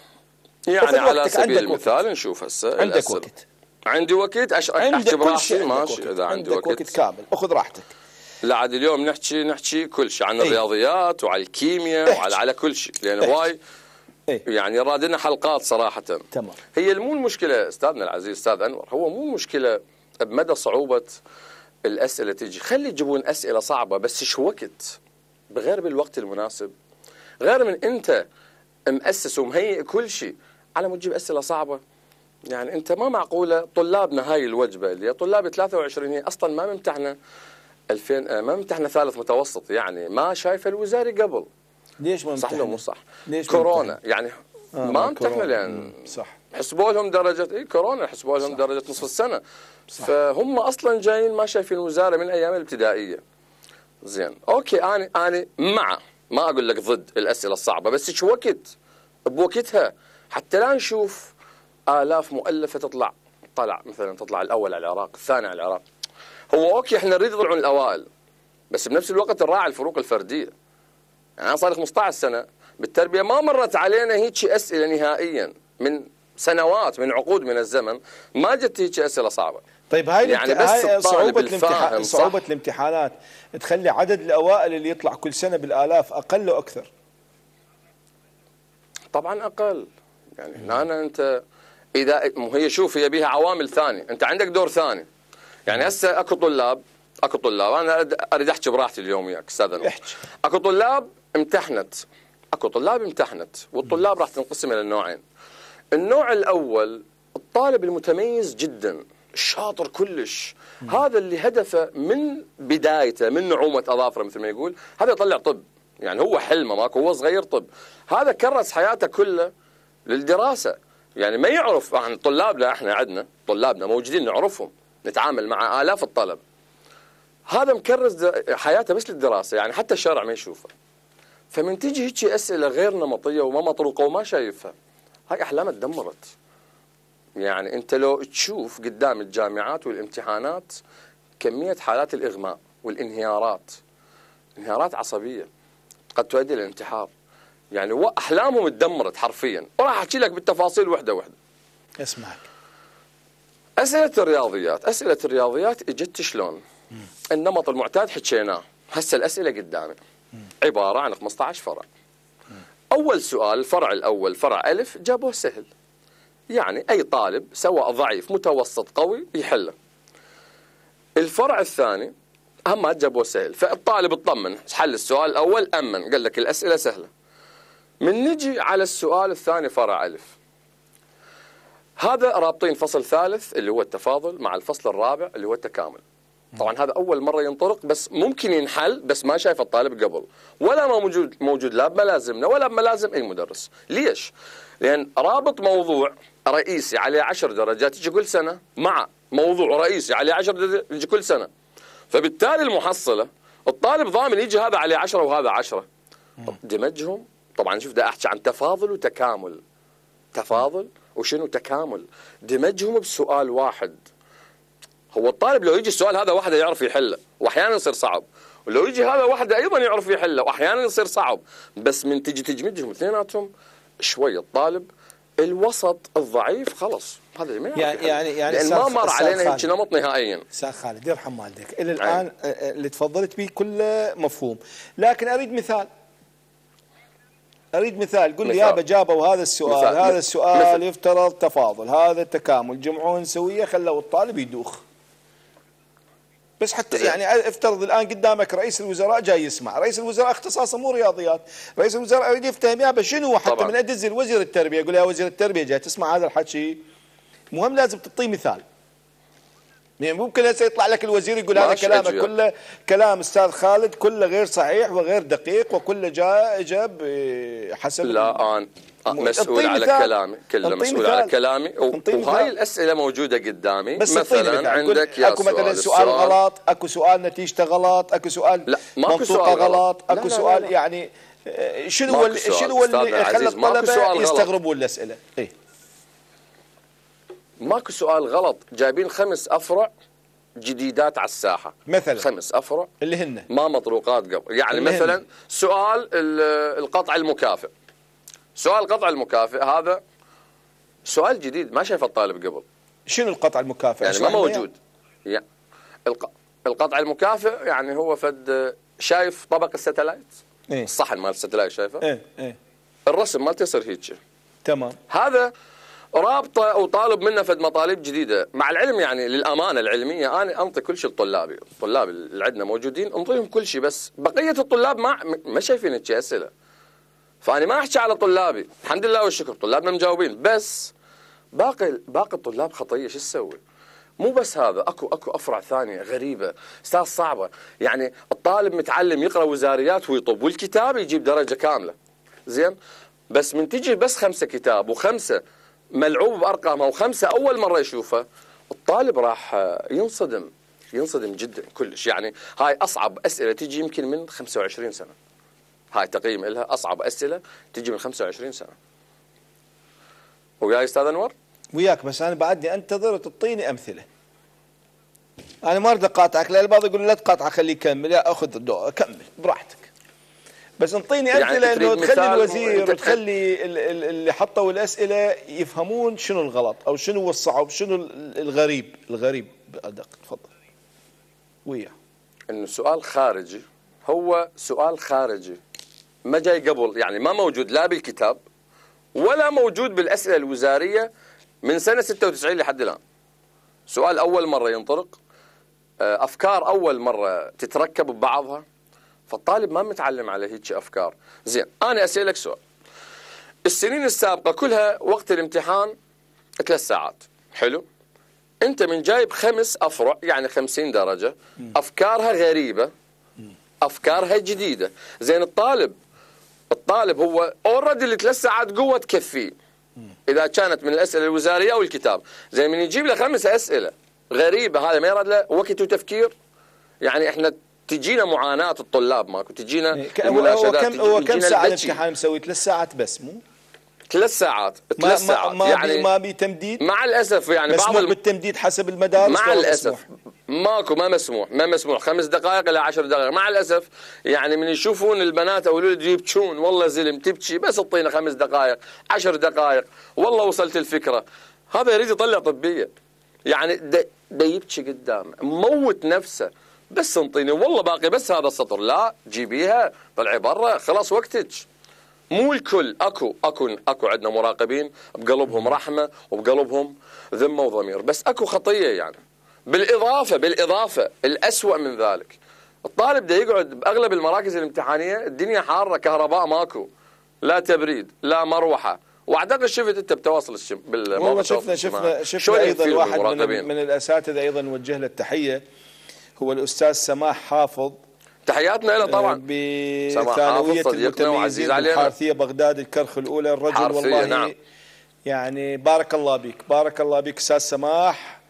يعني على سبيل المثال نشوف هسه عندك وقت. عندي وقت أش... احكي براحتي ماشي. اذا عندي وقت, وقت كامل اخذ راحتك. لا عاد اليوم نحكي نحكي كل شيء عن الرياضيات وعلى الكيمياء وعلى على كل شيء، لان هواي يعني رادنا حلقات صراحه. تمام. هي مو المشكله استاذنا العزيز استاذ انور، هو مو مشكله بمدى صعوبه الاسئله تجي، خلي يجيبون اسئله صعبه بس شو وقت، بغير بالوقت المناسب، غير من انت مؤسس ومهيئ كل شيء على مود تجيب اسئله صعبه. يعني انت ما معقوله طلابنا هاي الوجبه اللي طلاب ثلاثة وعشرين هي اصلا ما ممتحنه ألفين، ما ممتحنه ثالث متوسط، يعني ما شايفه الوزاري قبل. ليش ما صح لو مو صح؟ ليش كورونا ممتحن؟ يعني آه ما امتحنوا لان صح حسبوا لهم درجه اي كورونا، حسبوا لهم درجه نصف السنه. صح. فهم اصلا جايين ما شايفين الوزاره من ايام الابتدائيه. زين اوكي، انا انا مع، ما اقول لك ضد الاسئله الصعبه، بس شو وقت بوقتها حتى لا نشوف آلاف مؤلفه تطلع طلع مثلا تطلع الاول على العراق، الثاني على العراق. هو اوكي احنا نريد يطلعون الاوائل، بس بنفس الوقت نراعي الفروق الفرديه. يعني انا صار لي خمسة عشر سنه بالتربيه ما مرت علينا هيك اسئله نهائيا، من سنوات من عقود من الزمن ما جت هيك اسئله صعبه. طيب هاي يعني بس هاي صعوبه الامتحان، صعوبه الامتحانات تخلي عدد الاوائل اللي يطلع كل سنه بالالاف اقل واكثر؟ طبعا اقل. يعني هنا انت اذا هي شوف هي بيها عوامل ثانيه، انت عندك دور ثاني. يعني هسه اكو طلاب اكو طلاب انا اريد احكي براحتي اليوم وياك استاذ انور. اكو طلاب امتحنت اكو طلاب امتحنت والطلاب راح تنقسم الى نوعين. النوع الاول الطالب المتميز جدا الشاطر كلش، هذا اللي هدفه من بدايته من نعومه اظافره مثل ما يقول، هذا يطلع طب، يعني هو حلمه ماكو، هو صغير طب، هذا كرس حياته كله للدراسه. يعني ما يعرف عن طلابنا، احنا عندنا طلابنا موجودين نعرفهم، نتعامل مع آلاف الطلب، هذا مكرس حياته بس للدراسه، يعني حتى الشارع ما يشوفه. فمن تجي هيك اسئله غير نمطيه وما مطروقه وما شايفها، هاي احلامه تدمرت. يعني انت لو تشوف قدام الجامعات والامتحانات كميه حالات الاغماء والانهيارات، انهيارات عصبيه قد تؤدي الى الانتحار. يعني احلامهم تدمرت حرفيا، وراح احكي لك بالتفاصيل وحده وحده. اسمعك. أسئلة الرياضيات أسئلة الرياضيات اجت شلون؟ النمط المعتاد حكيناه، هسه الأسئلة قدامي عبارة عن خمسة عشر فرع. أول سؤال الفرع الأول فرع ألف جابوه سهل، يعني أي طالب سواء ضعيف متوسط قوي يحله. الفرع الثاني هم جابوه سهل، فالطالب اطمن حل السؤال الأول أمن، قال لك الأسئلة سهلة. من نجي على السؤال الثاني فرع ألف، هذا رابطين فصل ثالث اللي هو التفاضل مع الفصل الرابع اللي هو التكامل. طبعا هذا أول مرة ينطرق، بس ممكن ينحل، بس ما شايف الطالب قبل، ولا ما موجود موجود لا بملازمنا ولا بملازم أي مدرس. ليش؟ لأن رابط موضوع رئيسي عليه عشر درجات يجي كل سنة مع موضوع رئيسي عليه عشر درجات يجي كل سنة، فبالتالي المحصلة الطالب ضامن يجي هذا عليه عشرة وهذا عشرة. دمجهم، طبعا شوف ده أحكي عن تفاضل وتكامل، تفاضل وشنو تكامل، دمجهم بسؤال واحد. هو الطالب لو يجي السؤال هذا واحدة يعرف يحله واحيانا يصير صعب، ولو يجي هذا واحدة ايضا يعرف يحله واحيانا يصير صعب، بس من تجي تجمدهم اثنيناتهم شويه الطالب الوسط الضعيف خلص هذا ما يعني يعني يعني لان ما مر علينا هيك نمط نهائيا. استاذ خالد يرحم والديك، الى الان اللي تفضلت به كله مفهوم، لكن اريد مثال، اريد مثال. قل لي يابا جابوا هذا السؤال، مثال. هذا السؤال مثل. يفترض تفاضل، هذا تكامل، جمعون سويه، خلوا الطالب يدوخ. بس حتى يعني افترض الان قدامك رئيس الوزراء جاي يسمع، رئيس الوزراء اختصاصه مو رياضيات، رئيس الوزراء يريد يفتهم يابا شنو، حتى طبعا. من ادز الوزير التربيه، يقول يا وزير التربيه جاي تسمع هذا الحكي، مهم لازم تعطيه مثال. يعني ممكن هسه يطلع لك الوزير يقول هذا كلامك كله كلام استاذ خالد كله غير صحيح وغير دقيق وكله جاء جاب حسب لا انا مسؤول على كلامي، كله مسؤول على كلامي، وهاي الاسئله موجوده قدامي. مثلا عندك يا اكو مثلا سؤال غلط، اكو سؤال نتيجته غلط، اكو سؤال منطوقه غلط، اكو لا لا سؤال لا لا. يعني شنو اللي شنو اللي خلى الطلبه يستغربوا الاسئله؟ اي ماكو سؤال غلط، جايبين خمس افرع جديدات على الساحه، مثلا خمس افرع اللي هن ما مطروقات قبل. يعني مثلا هن. سؤال القطع المكافئ، سؤال القطع المكافئ هذا سؤال جديد ما شايف الطالب قبل. شنو القطع المكافئ؟ يعني ما موجود. يعني القطع المكافئ يعني هو فد شايف طبق الستلايت، إيه؟ الصحن مال الستلايت شايفه؟ ايه ايه الرسم مالته يصير هيك. تمام. هذا رابطه وطالب منا فد مطالب جديده، مع العلم يعني للامانه العلميه انا انطي كل شيء لطلابي، الطلاب اللي عندنا موجودين انطيهم كل شيء، بس بقيه الطلاب ما ما شايفين هيك اسئله. فانا ما احكي على طلابي، الحمد لله والشكر طلابنا مجاوبين، بس باقي باقي الطلاب خطيه شو تسوي؟ مو بس هذا، اكو اكو افرع ثانيه غريبه استاذ صعبه. يعني الطالب متعلم يقرا وزاريات ويطب والكتاب يجيب درجه كامله زين، بس من تجي بس خمسه كتاب وخمسه ملعوب بارقامها وخمسه اول مره يشوفها، الطالب راح ينصدم ينصدم جدا كلش. يعني هاي اصعب اسئله تجي يمكن من خمسة وعشرين سنه، هاي تقييم لها اصعب اسئله تجي من خمسة وعشرين سنه. وياي استاذ انور؟ وياك، بس انا بعدني انتظر تعطيني امثله. انا ما اريد اقاطعك، لان البعض يقول لا تقاطع خليه يكمل، يا اخذ الضوء كمل براحتك، بس انطيني امثله يعني انه تخلي الوزير وتخلي اللي حطوا الاسئله يفهمون شنو الغلط او شنو هو الصعب، شنو الغريب الغريب بأدق. تفضل. وياه انه سؤال خارجي، هو سؤال خارجي ما جاي قبل، يعني ما موجود لا بالكتاب ولا موجود بالاسئله الوزاريه من سنه ستة وتسعين لحد الان. سؤال اول مره ينطرق، افكار اول مره تتركب ببعضها، فالطالب ما متعلم على هيك افكار. زين انا اسالك سؤال، السنين السابقه كلها وقت الامتحان ثلاث ساعات، حلو؟ انت من جايب خمس افرع يعني خمسين درجه، افكارها غريبه، افكارها جديده. زين الطالب الطالب هو اوريدي الثلاث ساعات قوه تكفيه اذا كانت من الاسئله الوزاريه او الكتاب. زين من يجيب له خمس اسئله غريبه، هذا ما يرد له وقت وتفكير. يعني احنا تجينا معاناه الطلاب، ماكو تجينا المناشدات. هو كم هو كم ساعه الامتحان مسوي؟ ثلاث ساعات بس مو؟ ثلاث ساعات ثلاث ساعات ما يعني بي ما بتمديد مع الاسف. يعني بعض الم... بالتمديد حسب المدارس مع الاسف ماكو، ما مسموح ما مسموح خمس دقائق الى عشر دقائق مع الاسف. يعني من يشوفون البنات او الولد يبكون، والله زلم تبكي بس اعطينا خمس دقائق عشر دقائق، والله وصلت الفكره. هذا يريد يطلع طبيه، يعني ده يبكي قدامه موت نفسه، بس انطيني والله باقي بس هذا السطر. لا جيبيها طلعي برا خلاص وقتك. مو الكل، اكو اكو اكو عندنا مراقبين بقلبهم رحمه وبقلبهم ذمه وضمير، بس اكو خطيه يعني. بالاضافه بالاضافه الاسوأ من ذلك، الطالب ده يقعد باغلب المراكز الامتحانيه الدنيا حاره، كهرباء ماكو، لا تبريد لا مروحه، واعتقد شفت انت بتواصل الشم بالموقع. والله شفنا شفنا شفنا ايضا واحد من, من الاساتذه ايضا نوجه له التحيه، هو الاستاذ سماح حافظ، تحياتنا له طبعا، بثانويه المتميزين بالحارثيه بغداد الكرخ الاولى. الرجل والله نعم. يعني بارك الله بك، بارك الله بك استاذ سماح،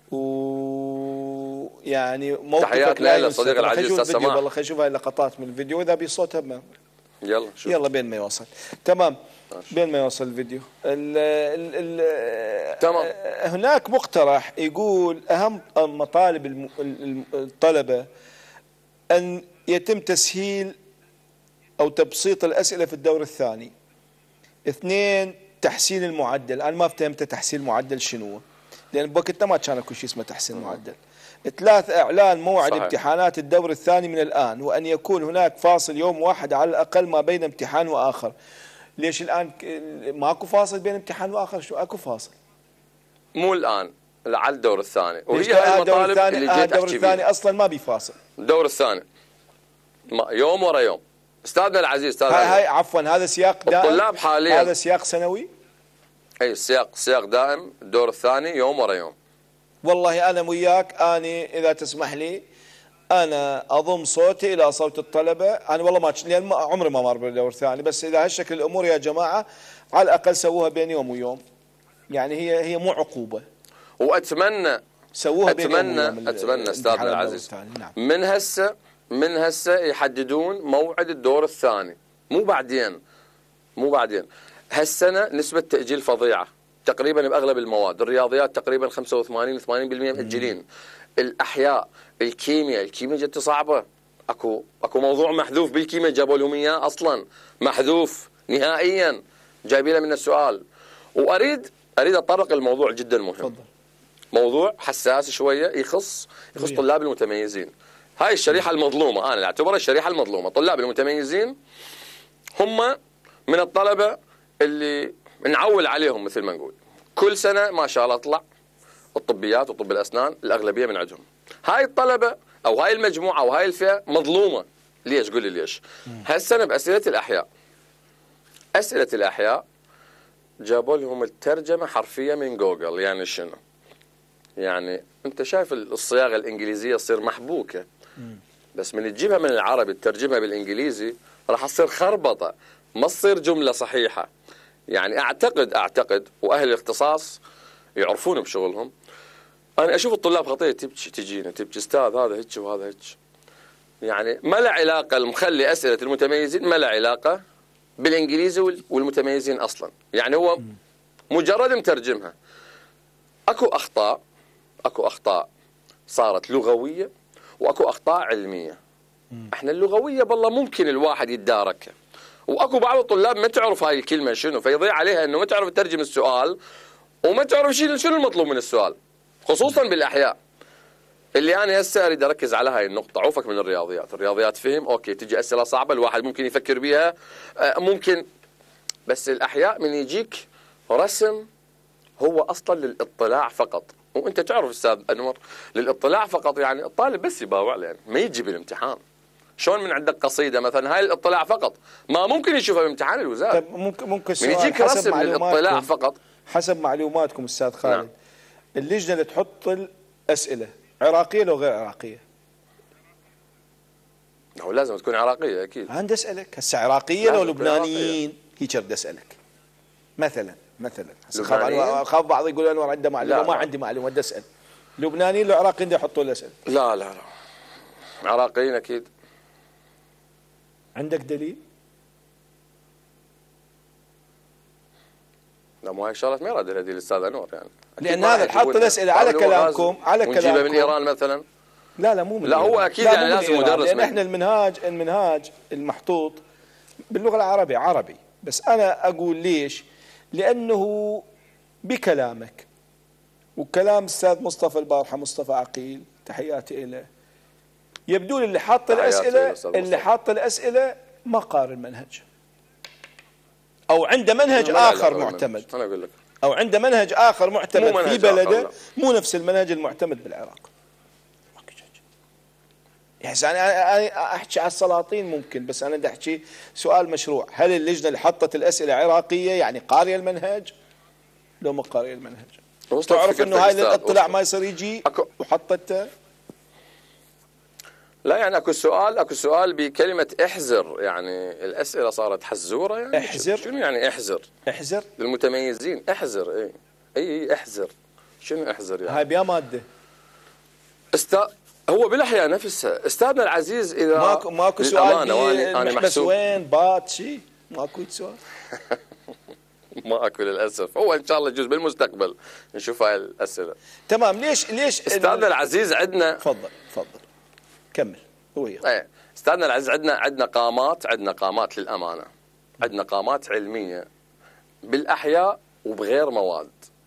ويعني موقفك لا ينسى. صديق العزيز استاذ سماح، والله خلينا نشوف هاي اللقطات من الفيديو اذا بصوتها ما. يلا شوف يلا بين ما يوصل. تمام بين ما يوصل الفيديو. ال ال ال تمام. هناك مقترح يقول اهم مطالب الطلبه ان يتم تسهيل او تبسيط الاسئله في الدور الثاني. اثنين، تحسين المعدل. انا ما فهمت تحسين المعدل شنو، لان بوقتنا ما كان اكو شيء اسمه تحسين المعدل. ثلاث، اعلان موعد صحيح. امتحانات الدور الثاني من الان، وان يكون هناك فاصل يوم واحد على الاقل ما بين امتحان واخر. ليش الان ماكو فاصل بين امتحان واخر؟ شو اكو فاصل؟ مو الان، على الدور الثاني، وهي المطالب اللي جيت الدور الثاني اصلا ما بيفاصل. الدور الثاني يوم ورا يوم. استاذنا العزيز استاذ هاي, هاي عفوا هذا سياق دائم، الطلاب حاليا هذا سياق سنوي. اي سياق سياق دائم، الدور الثاني يوم ورا يوم. والله انا وياك، اني اذا تسمح لي انا اضم صوتي الى صوت الطلبه. انا والله ما لان عمري ما مر بالدور الثاني، بس اذا هالشكل الامور يا جماعه على الاقل سووها بين يوم ويوم. يعني هي هي مو عقوبه، واتمنى سووها بين اتمنى يوم ويوم اتمنى استاذنا العزيز نعم. من هسه من هسه يحددون موعد الدور الثاني، مو بعدين مو بعدين. هالسنه نسبه تاجيل فظيعه تقريبا باغلب المواد. الرياضيات تقريبا خمسة وثمانين ثمانين بالمئة مأجلين. الاحياء، الكيمياء، الكيمياء جت صعبه، اكو اكو موضوع محذوف بالكيمياء جابوا لهم اياه اصلا محذوف نهائيا، جايبينه من السؤال. واريد اريد اتطرق الموضوع جدا مهم. فضل. موضوع حساس شويه، يخص يخص طلاب المتميزين. هاي الشريحه المظلومه، انا اعتبرها الشريحه المظلومه. طلاب المتميزين هم من الطلبه اللي نعول عليهم مثل ما نقول. كل سنه ما شاء الله اطلع الطبيات وطب الاسنان الاغلبيه من عندهم. هاي الطلبه او هاي المجموعه او هاي الفئه مظلومه. ليش؟ قول لي ليش؟ هالسنه باسئله الاحياء، اسئله الاحياء جابوا لهم الترجمه حرفيه من جوجل. يعني شنو؟ يعني انت شايف الصياغه الانجليزيه تصير محبوكه، بس من تجيبها من العربي تترجمها بالانجليزي راح تصير خربطه، ما تصير جمله صحيحه. يعني اعتقد اعتقد واهل الاختصاص يعرفون بشغلهم. انا اشوف الطلاب خطيه تبكي، تجينا تبكي استاذ هذا هيك وهذا هيك. يعني ما له علاقه المخلي اسئله المتميزين ما له علاقه بالانجليزي والمتميزين اصلا. يعني هو مجرد مترجمها. اكو اخطاء اكو اخطاء صارت لغويه واكو اخطاء علميه. احنا اللغويه بالله ممكن الواحد يتداركها، واكو بعض الطلاب ما تعرف هاي الكلمه شنو، فيضيع عليها انه ما تعرف تترجم السؤال وما تعرف شنو شنو المطلوب من السؤال، خصوصا بالاحياء. اللي انا هسه اريد اركز على هاي النقطه. عوفك من الرياضيات، الرياضيات فهم اوكي، تجي اسئله صعبه الواحد ممكن يفكر بها ممكن، بس الاحياء من يجيك رسم هو اصلا للاطلاع فقط. وانت تعرف استاذ انور للاطلاع فقط، يعني الطالب بس يباوع يعني ما يجي بالامتحان. شلون من عندك قصيده مثلا هاي الاطلاع فقط ما ممكن يشوفها بامتحان الوزاره. طيب ممكن ممكن من يجيك رسم للاطلاع فقط. حسب معلوماتكم استاذ خالد، نعم. اللجنه اللي تحط الاسئله عراقيه لو غير عراقيه؟ هو لازم تكون عراقيه اكيد. انا اسالك هسه عراقيه لو لبنانيين؟ هيك بدي اسالك مثلا مثلا خاف بعض يقول انور عنده معلومه، ما عندي معلومه بدي اسال. لبنانيين لو عراقيين بدي يحطوا الاسئله؟ لا لا لا عراقيين اكيد. عندك دليل؟ لا مو هاي الشغلات ما يراد لها دليل الاستاذ انور يعني. لان هذا حط الاسئله على كلامكم على كلامكم ونجيبها من ايران مثلا. لا لا مو من لا إيران. هو اكيد يعني لازم مدرس. لان احنا المنهاج المنهاج المحطوط باللغه العربيه عربي، بس انا اقول ليش؟ لانه بكلامك وكلام الأستاذ مصطفى البارحة، مصطفى عقيل، تحياتي له، يبدو لي اللي حاط الأسئلة اللي حاط الأسئلة ما قارن المنهج، أو عنده منهج آخر معتمد، أنا أقول لك، أو عنده منهج آخر معتمد في بلده مو نفس المنهج المعتمد بالعراق. يعني أنا أحكي على السلاطين ممكن، بس أنا بدي أحكي سؤال مشروع، هل اللجنة اللي حطت الأسئلة عراقية يعني قارية المنهج؟ لو ما قارية المنهج تعرف إنه هاي الاطلاع ما يصير يجي وحطته؟ لا يعني اكو سؤال اكو سؤال بكلمة احذر، يعني الأسئلة صارت حزورة. يعني احذر شنو يعني احذر؟ احذر للمتميزين، احذر اي اي اي احذر، شنو احذر يعني؟ هاي بيا مادة استا هو بالاحياء نفسها. استاذنا العزيز اذا ماكو ماكو سؤال انا بس وين بات شيء ماكو سؤال ماكو للاسف. هو ان شاء الله يجوز بالمستقبل نشوف هاي الاسئله. تمام. ليش ليش استاذنا العزيز عندنا، تفضل تفضل كمل. وهي ايه استاذنا العزيز عندنا عندنا قامات عندنا قامات للامانه، عندنا قامات علميه بالاحياء وبغير مواد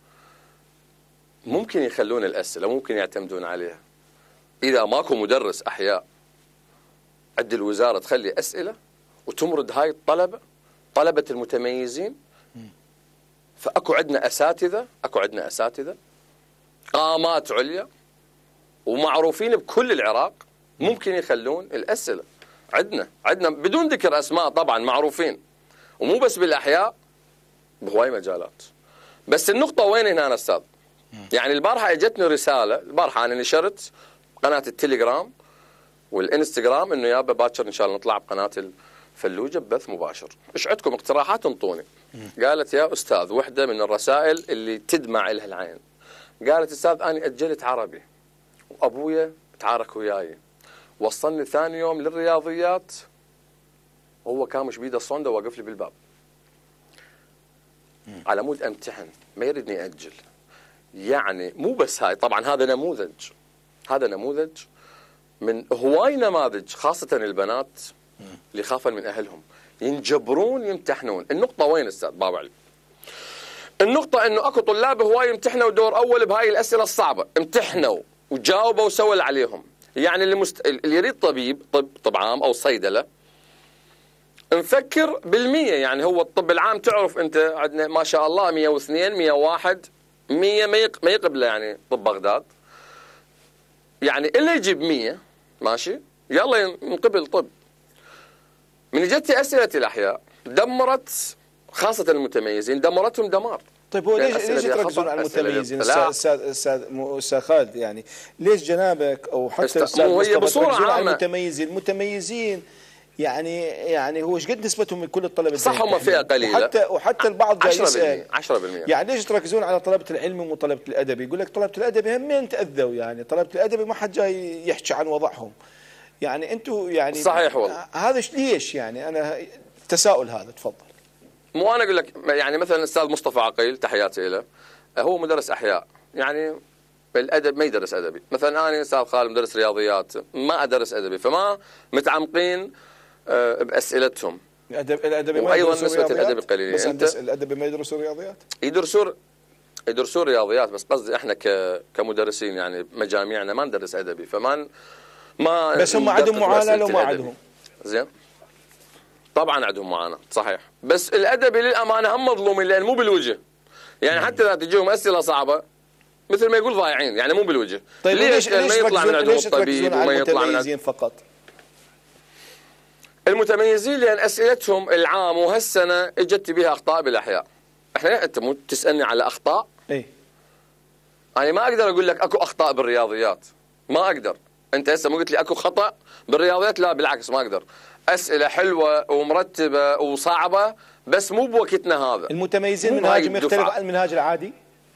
ممكن يخلون الاسئله، ممكن يعتمدون عليها. اذا ماكو مدرس احياء عند الوزاره تخلي اسئله وتمرد هاي الطلبه طلبه المتميزين، فاكو عندنا اساتذه اكو عندنا اساتذه قامات عليا ومعروفين بكل العراق ممكن يخلون الاسئله. عندنا عندنا بدون ذكر اسماء طبعا معروفين، ومو بس بالاحياء بهواي مجالات. بس النقطه وين هنا أنا استاذ؟ يعني البارحه اجتني رساله، البارحه انا نشرت قناه التليجرام والانستغرام انه يابا باكر ان شاء الله نطلع بقناه الفلوجه ببث مباشر، ايش عندكم اقتراحات انطوني. قالت يا استاذ وحده من الرسائل اللي تدمع لها العين، قالت استاذ انا اجلت عربي وابويا تعارك وياي، وصلني ثاني يوم للرياضيات وهو كان مش بيده الصندة واقف لي بالباب على مود امتحن ما يردني اجل. يعني مو بس هاي، طبعا هذا نموذج هذا نموذج من هواي نماذج، خاصة البنات اللي خافن من اهلهم ينجبرون يمتحنون. النقطة وين استاذ بابا علي؟ النقطة انه اكو طلاب هواي امتحنوا دور اول بهاي الاسئلة الصعبة، امتحنوا وجاوبوا وسووا اللي عليهم. يعني اللي, مست... اللي يريد طبيب طب طب عام او صيدلة نفكر بالمية. يعني هو الطب العام تعرف انت عندنا ما شاء الله مية واثنين مية وواحد مية ما يق... يقبله يعني طب بغداد. يعني اللي يجيب مية ماشي يلا ينقبل طب. من جتي اسئلة الاحياء دمرت خاصة المتميزين، دمرتهم دمار. طيب هو ليش ليش تركزون على المتميزين استاذ استاذ استاذ خالد؟ يعني ليش جنابك او حتى الاستاذ مصطفى على المتميزين؟ المتميزين يعني يعني هو ايش قد نسبتهم من كل الطلبه؟ صح هم فئه قليله، وحتى وحتى البعض جاي يسال عشرة بالمية. يعني ليش تركزون على طلبه العلم ومو طلبه الادبي؟ يقول لك طلبه الادبي همين تاذوا، يعني طلبه الادبي ما حد جاي يحكي عن وضعهم. يعني انتم يعني صحيح والله هذا ليش؟ يعني انا تساؤل هذا. تفضل. مو انا اقول لك يعني مثلا الاستاذ مصطفى عقيل تحياتي له، هو مدرس احياء يعني الادب ما يدرس ادبي. مثلا انا استاذ خالد مدرس رياضيات ما ادرس ادبي، فما متعمقين باسئلتهم. الادب الادبي ما وايضا نسبه الادبي قليله. بس انت الادبي ما يدرسوا رياضيات؟ يدرسون يدرسون رياضيات، بس قصدي احنا ك كمدرسين يعني مجاميعنا ما ندرس ادبي، فما ما بس هم عندهم معاناه لو ما عندهم. زين طبعا عندهم معاناه صحيح، بس الادبي للامانه هم مظلومين لان مو بالوجه. يعني حتى اذا تجيهم اسئله صعبه مثل ما يقول ضايعين، يعني مو بالوجه. طيب ليش ليش ما يطلع من عندهم الطبيب وما يطلع من المتميزين فقط؟ المتميزين لان اسئلتهم العام وهالسنه اجت بها اخطاء بالاحياء. احنا انت مو تسالني على اخطاء؟ اي انا ما اقدر اقول لك اكو اخطاء بالرياضيات، ما اقدر. انت هسه مو قلت لي اكو خطا بالرياضيات؟ لا بالعكس ما اقدر. اسئله حلوه ومرتبه وصعبه بس مو بوقتنا هذا. المتميزين منهاجهم يختلف عن المنهاج العادي؟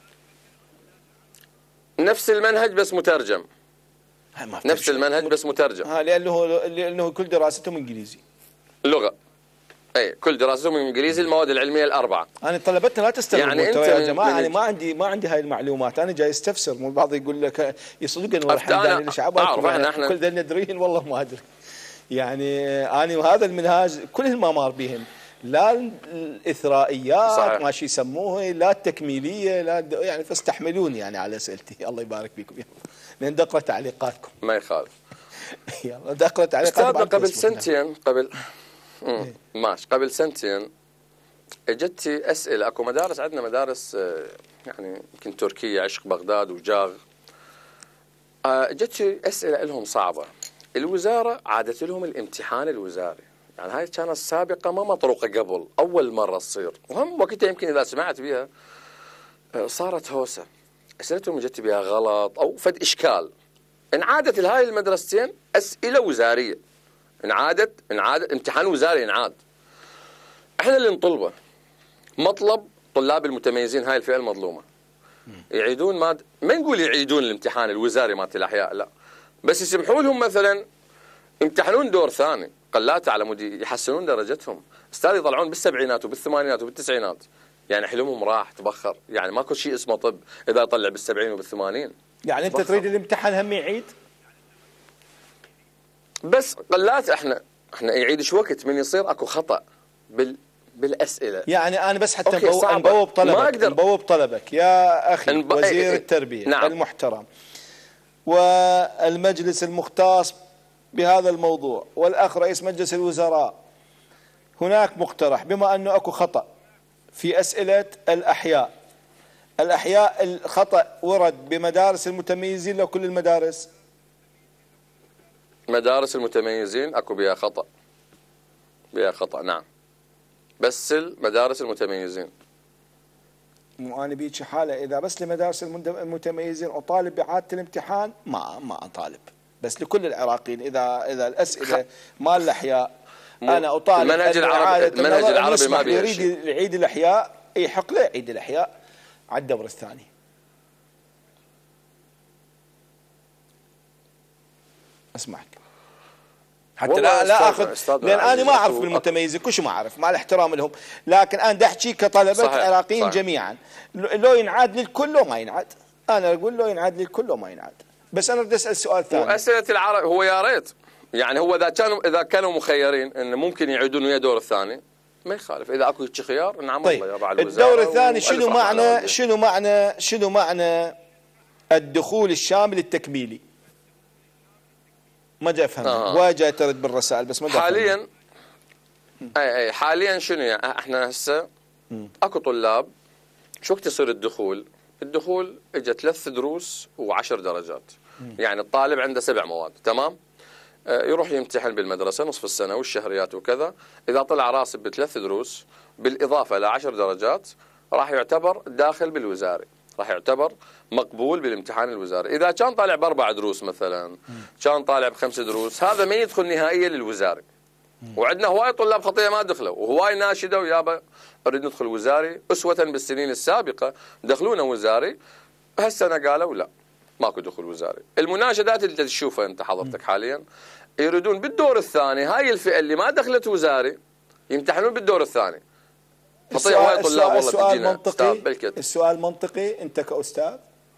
نفس المنهج بس مترجم. نفس المنهج بس مترجم. ها لانه لانه كل دراستهم انجليزي. لغه. اي كل دراستهم انجليزي، المواد العلميه الاربعه. انا طلبتنا لا تستغربوا يعني انت يا جماعه، انا ما عندي ما عندي هاي المعلومات، انا جاي استفسر. مو البعض يقول لك يصدق انه الحمداني ليش عبالكم احنا كل ذا ندرين والله ما ادري. يعني انا وهذا المنهاج كلهم ما مار بهم. لا الإثرائيات صحيح. ما شي يسموها، لا التكميلية، لا يعني فاستحملوني يعني على أسئلتي. الله يبارك فيكم لأن دقرة تعليقاتكم. ما يخالف. يلا دقرة تعليقات. أستاذنا قبل سنتين قبل إيه؟ ماشي قبل سنتين اجتي أسئلة. أكو مدارس عندنا مدارس يعني يمكن تركيا عشق بغداد وجاغ، اجتي أسئلة لهم صعبة. الوزارة عادت لهم الامتحان الوزاري، يعني هاي كانت سابقة ما مطروقة قبل، أول مرة تصير، وهم وقتها يمكن إذا سمعت بها صارت هوسة. أسئلتهم جت بها غلط أو فد إشكال. انعادت لهاي المدرستين أسئلة وزارية، انعادت انعادت امتحان وزاري انعاد. احنا اللي نطلبه مطلب طلاب المتميزين، هاي الفئة المظلومة، يعيدون ماد ما نقول يعيدون الامتحان الوزاري مالت الأحياء، لا، بس يسمحوا لهم مثلا يمتحنون دور ثاني قلات على مود يحسنون درجتهم. استاذ يطلعون بالسبعينات وبالثمانينات وبالتسعينات، يعني حلمهم راح تبخر، يعني ماكو شيء اسمه طب اذا طلع بالسبعين وبالثمانين. يعني انت تريد الامتحان هم يعيد؟ بس قلات احنا احنا يعيد شو وقت من يصير اكو خطأ بال بالاسئله. يعني انا بس حتى نبوب طلبك نبوب طلبك يا اخي نب... وزير التربيه نعم. المحترم والمجلس المختص بهذا الموضوع والاخ رئيس مجلس الوزراء، هناك مقترح بما انه اكو خطأ في اسئله الاحياء، الاحياء الخطأ ورد بمدارس المتميزين لو كل المدارس؟ مدارس المتميزين اكو بها خطأ، بها خطأ نعم، بس المدارس المتميزين. مو انا بيجي حاله اذا بس لمدارس المتميزين اطالب باعاده الامتحان؟ ما ما اطالب، بس لكل العراقيين. اذا اذا الاسئله مال الاحياء انا اطالب المنهج العربي المنهج العربي ما يريد يعيد الاحياء يحق له يعيد الاحياء على الدور الثاني. اسمعك حتى لا لا اخذ، لان انا ما اعرف بالمتميزين كل شيء ما اعرف مع الاحترام لهم، لكن انا دا احكي كطلبه عراقيين صحيح. جميعا لو ينعاد للكل لو ما ينعاد، انا اقول لو ينعاد للكل لو ما ينعاد. بس انا بدي اسال سؤال ثاني. واسئله العرب هو يا ريت يعني هو اذا كانوا اذا كانوا مخيرين انه ممكن يعيدون ويا الدور الثاني ما يخالف، اذا اكو خيار نعم. طيب الله يرضى على الوزاره. الدور الثاني شنو معنى شنو معنى شنو معنى الدخول الشامل التكميلي؟ ما جاي افهمها آه. واجا ترد بالرسائل بس ما جاي حاليا. اي اي حاليا شنو يعني احنا هسه اكو طلاب شو وقت يصير الدخول؟ الدخول اجى ثلاث دروس وعشر درجات. مم. يعني الطالب عنده سبع مواد تمام؟ آه يروح يمتحن بالمدرسه نصف السنه والشهريات وكذا، اذا طلع راسب بثلاث دروس بالاضافه لعشر درجات راح يعتبر داخل بالوزاري، راح يعتبر مقبول بالامتحان الوزاري. إذا كان طالع بأربع دروس مثلا، كان طالع بخمس دروس، هذا ما يدخل نهائيا للوزاري. وعندنا هواي طلاب خطية ما دخلوا، وهواي ناشدوا يابا أريد ندخل وزاري أسوة بالسنين السابقة، دخلونا وزاري، هالسنة قالوا لا ماكو دخول وزاري. المناشدات اللي تشوفها أنت حضرتك حاليا يريدون بالدور الثاني هاي الفئة اللي ما دخلت وزاري يمتحنون بالدور الثاني. السؤال, السؤال, السؤال منطقي. السؤال منطقي انت كأستاذ؟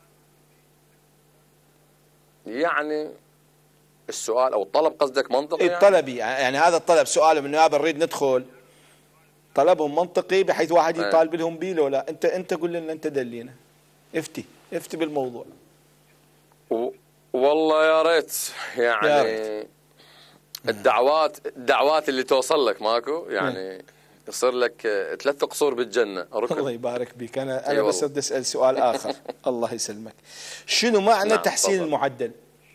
يعني السؤال او الطلب قصدك منطقي؟ يعني الطلبي يعني هذا الطلب سؤالهم انه يابا نريد ندخل، طلبهم منطقي بحيث واحد يطالب لهم بيه لو لا؟ انت انت قول لنا انت دلينا افتي افتي بالموضوع. و... والله يا ريت يعني يا ريت. الدعوات الدعوات اللي توصل لك ماكو يعني يصير لك ثلاث قصور بالجنة ركن. الله يبارك بك. أنا أنا بس بدي أسأل سؤال آخر. الله يسلمك. شنو معنى نعم تحسين طبعا. المعدل؟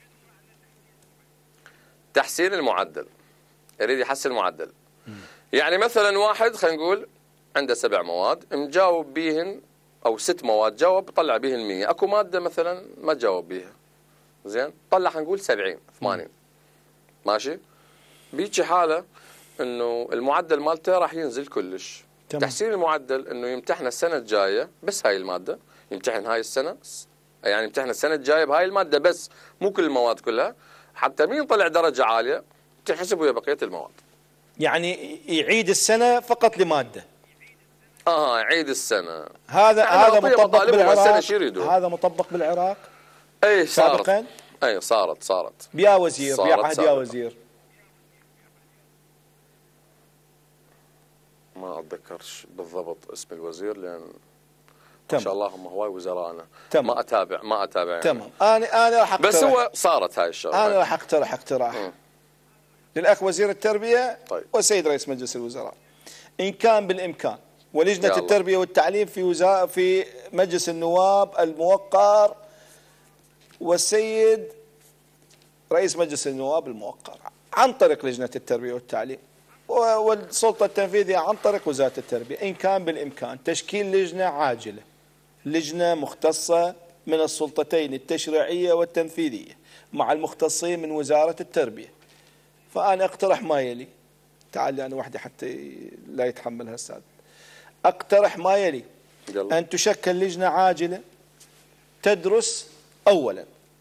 تحسين المعدل يريد يحسن المعدل. م. يعني مثلا واحد خلينا نقول عنده سبع مواد مجاوب بيهن أو ست مواد جاوب طلع بيهن مية، أكو مادة مثلا ما جاوب بيها زين طلع خلينا نقول سبعين ثمانين ماشي. بيجي حالة انه المعدل مالته راح ينزل كلش. تمام. تحسين المعدل انه يمتحن السنه الجايه بس هاي الماده، يمتحن هاي السنه يعني يمتحن السنه الجايه بهاي الماده بس مو كل المواد كلها، حتى مين طلع درجه عاليه تحسب ويا بقيه المواد. يعني يعيد السنه فقط لماده. اه يعيد السنه. هذا هذا مطبق بالعراق. هذا مطبق بالعراق. اي صارت. سابقا. اي صارت صارت. بيا وزير بيا عهد يا وزير. ما اتذكر بالضبط اسم الوزير لان تمام. ما شاء الله هم هواي وزراءنا. تمام. ما اتابع ما اتابع يعني. تمام. انا انا راح اقترح، بس هو صارت هاي الشغله. انا راح اقترح اقتراح للاخ وزير التربيه طيب. والسيد رئيس مجلس الوزراء، ان كان بالامكان ولجنه يا التربيه والتعليم في وزاره في مجلس النواب الموقر والسيد رئيس مجلس النواب الموقر عن طريق لجنه التربيه والتعليم والسلطه التنفيذيه عن طريق وزاره التربيه، ان كان بالامكان تشكيل لجنه عاجله، لجنه مختصه من السلطتين التشريعيه والتنفيذيه مع المختصين من وزاره التربيه. فانا اقترح ما يلي، تعال لي انا وحدي حتى لا يتحملها السادة. اقترح ما يلي: ان تشكل لجنه عاجله تدرس اولا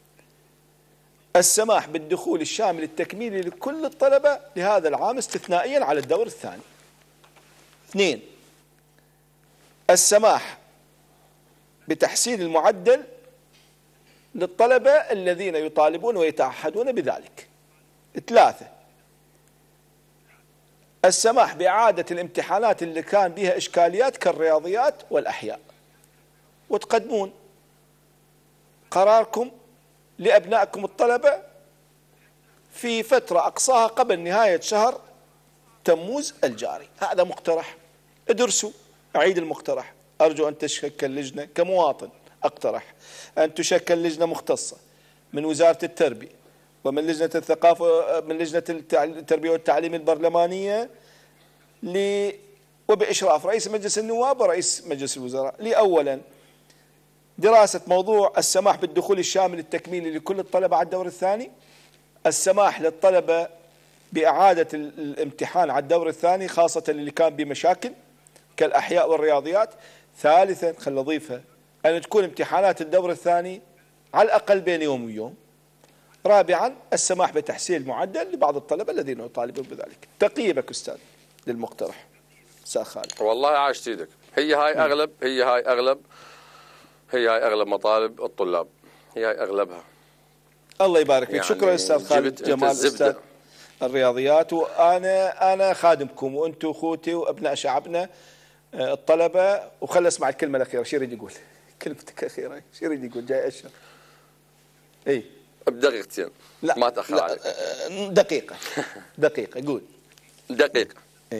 السماح بالدخول الشامل التكميلي لكل الطلبه لهذا العام استثنائيا على الدور الثاني. اثنين، السماح بتحسين المعدل للطلبه الذين يطالبون ويتعهدون بذلك. ثلاثة، السماح بإعادة الامتحانات اللي كان بها إشكاليات كالرياضيات والأحياء، وتقدمون قراركم لأبنائكم الطلبة في فترة أقصاها قبل نهاية شهر تموز الجاري. هذا مقترح، ادرسوا. أعيد المقترح، أرجو أن تشكل لجنة كمواطن. أقترح أن تشكل لجنة مختصة من وزارة التربية ومن لجنة الثقافة من لجنة التربية والتعليم البرلمانية ل وبإشراف رئيس مجلس النواب ورئيس مجلس الوزراء لأولا دراسة موضوع السماح بالدخول الشامل التكميلي لكل الطلبة على الدور الثاني، السماح للطلبة بإعادة الامتحان على الدور الثاني خاصة اللي كان بمشاكل كالأحياء والرياضيات. ثالثا خل أضيفها أن تكون امتحانات الدور الثاني على الأقل بين يوم ويوم. رابعا السماح بتحسين المعدل لبعض الطلبة الذين يطالبون بذلك. تقييمك أستاذ للمقترح أستاذ خالد؟ والله عاشت ايدك. هي هاي أغلب هي هاي أغلب هي هاي أغلب مطالب الطلاب، هي هاي أغلبها. الله يبارك فيك. يعني شكرا أستاذ خالد جمال أستاذ الرياضيات. وأنا أنا خادمكم وأنتم أخوتي وأبناء شعبنا الطلبة. وخل أسمع الكلمة الأخيرة. شو يريد يقول؟ كلمتك الأخيرة شو يريد يقول؟ جاي أشهر إيه بدقيقتين. لا ما تأخر عليك. دقيقة دقيقة قول. دقيقة. إيه؟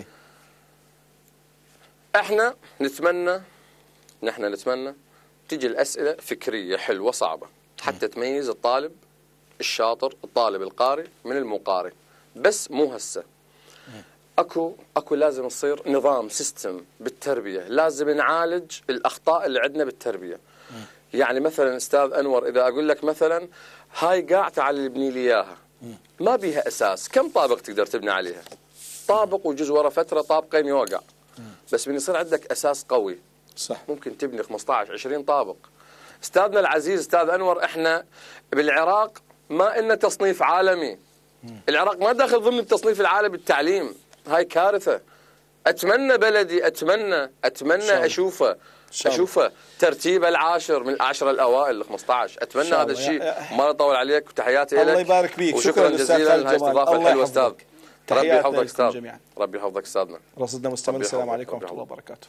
احنا نتمنى نحن نتمنى تيجي الأسئلة فكرية حلوة صعبة حتى تميز الطالب الشاطر الطالب القارئ من المقارئ، بس مو هسه. اكو اكو لازم يصير نظام سيستم بالتربية، لازم نعالج الأخطاء اللي عندنا بالتربية. يعني مثلا استاذ انور اذا اقول لك مثلا هاي قاع تعال ابني لي اياها، ما بيها اساس، كم طابق تقدر تبني عليها؟ طابق وجزء ورا فتره طابقين يوقع. بس من يصير عندك اساس قوي صح ممكن تبني خمسة عشر عشرين طابق. استاذنا العزيز استاذ انور، احنا بالعراق ما إلنا تصنيف عالمي. العراق ما داخل ضمن التصنيف العالمي بالتعليم، هاي كارثه. اتمنى بلدي اتمنى اتمنى اشوفه اشوفه ترتيبه العاشر من العشره الاوائل ل خمسة عشر. اتمنى هذا الشيء. ما اطول عليك وتحياتي لك. الله يبارك فيك. وشكرا جزيلا لهي الاستضافه الحلوه استاذ. ربي يحفظك استاذ. ربي يحفظك استاذنا. رصدنا مستمر. السلام عليكم ورحمه الله وبركاته.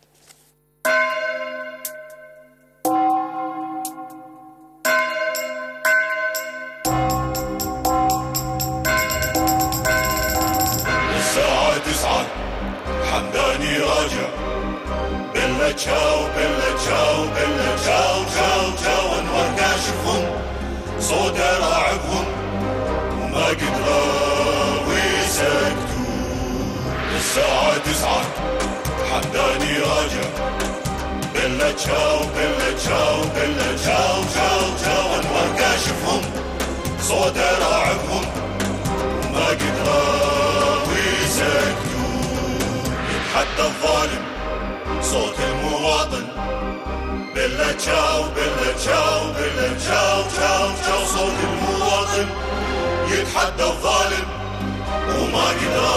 الساعة تسعة حمداني راجع، بلا تشاو بلا تشاو بلا تشاو تشاو تشاو انور كاشفهم صوته راعبهم وما قدروا يسكتوا. الساعة تسعة حمداني راجع، بلا تشاو بلا تشاو بلا تشاو تشاو تشاو انور كاشفهم صوته راعبهم وما قدروا يسكتوا. يتحدى الظالم صوت المواطن، بلا تشاو بلا تشاو بلا تشاو تشاو تشاو صوت المواطن يتحدى الظالم وما قدر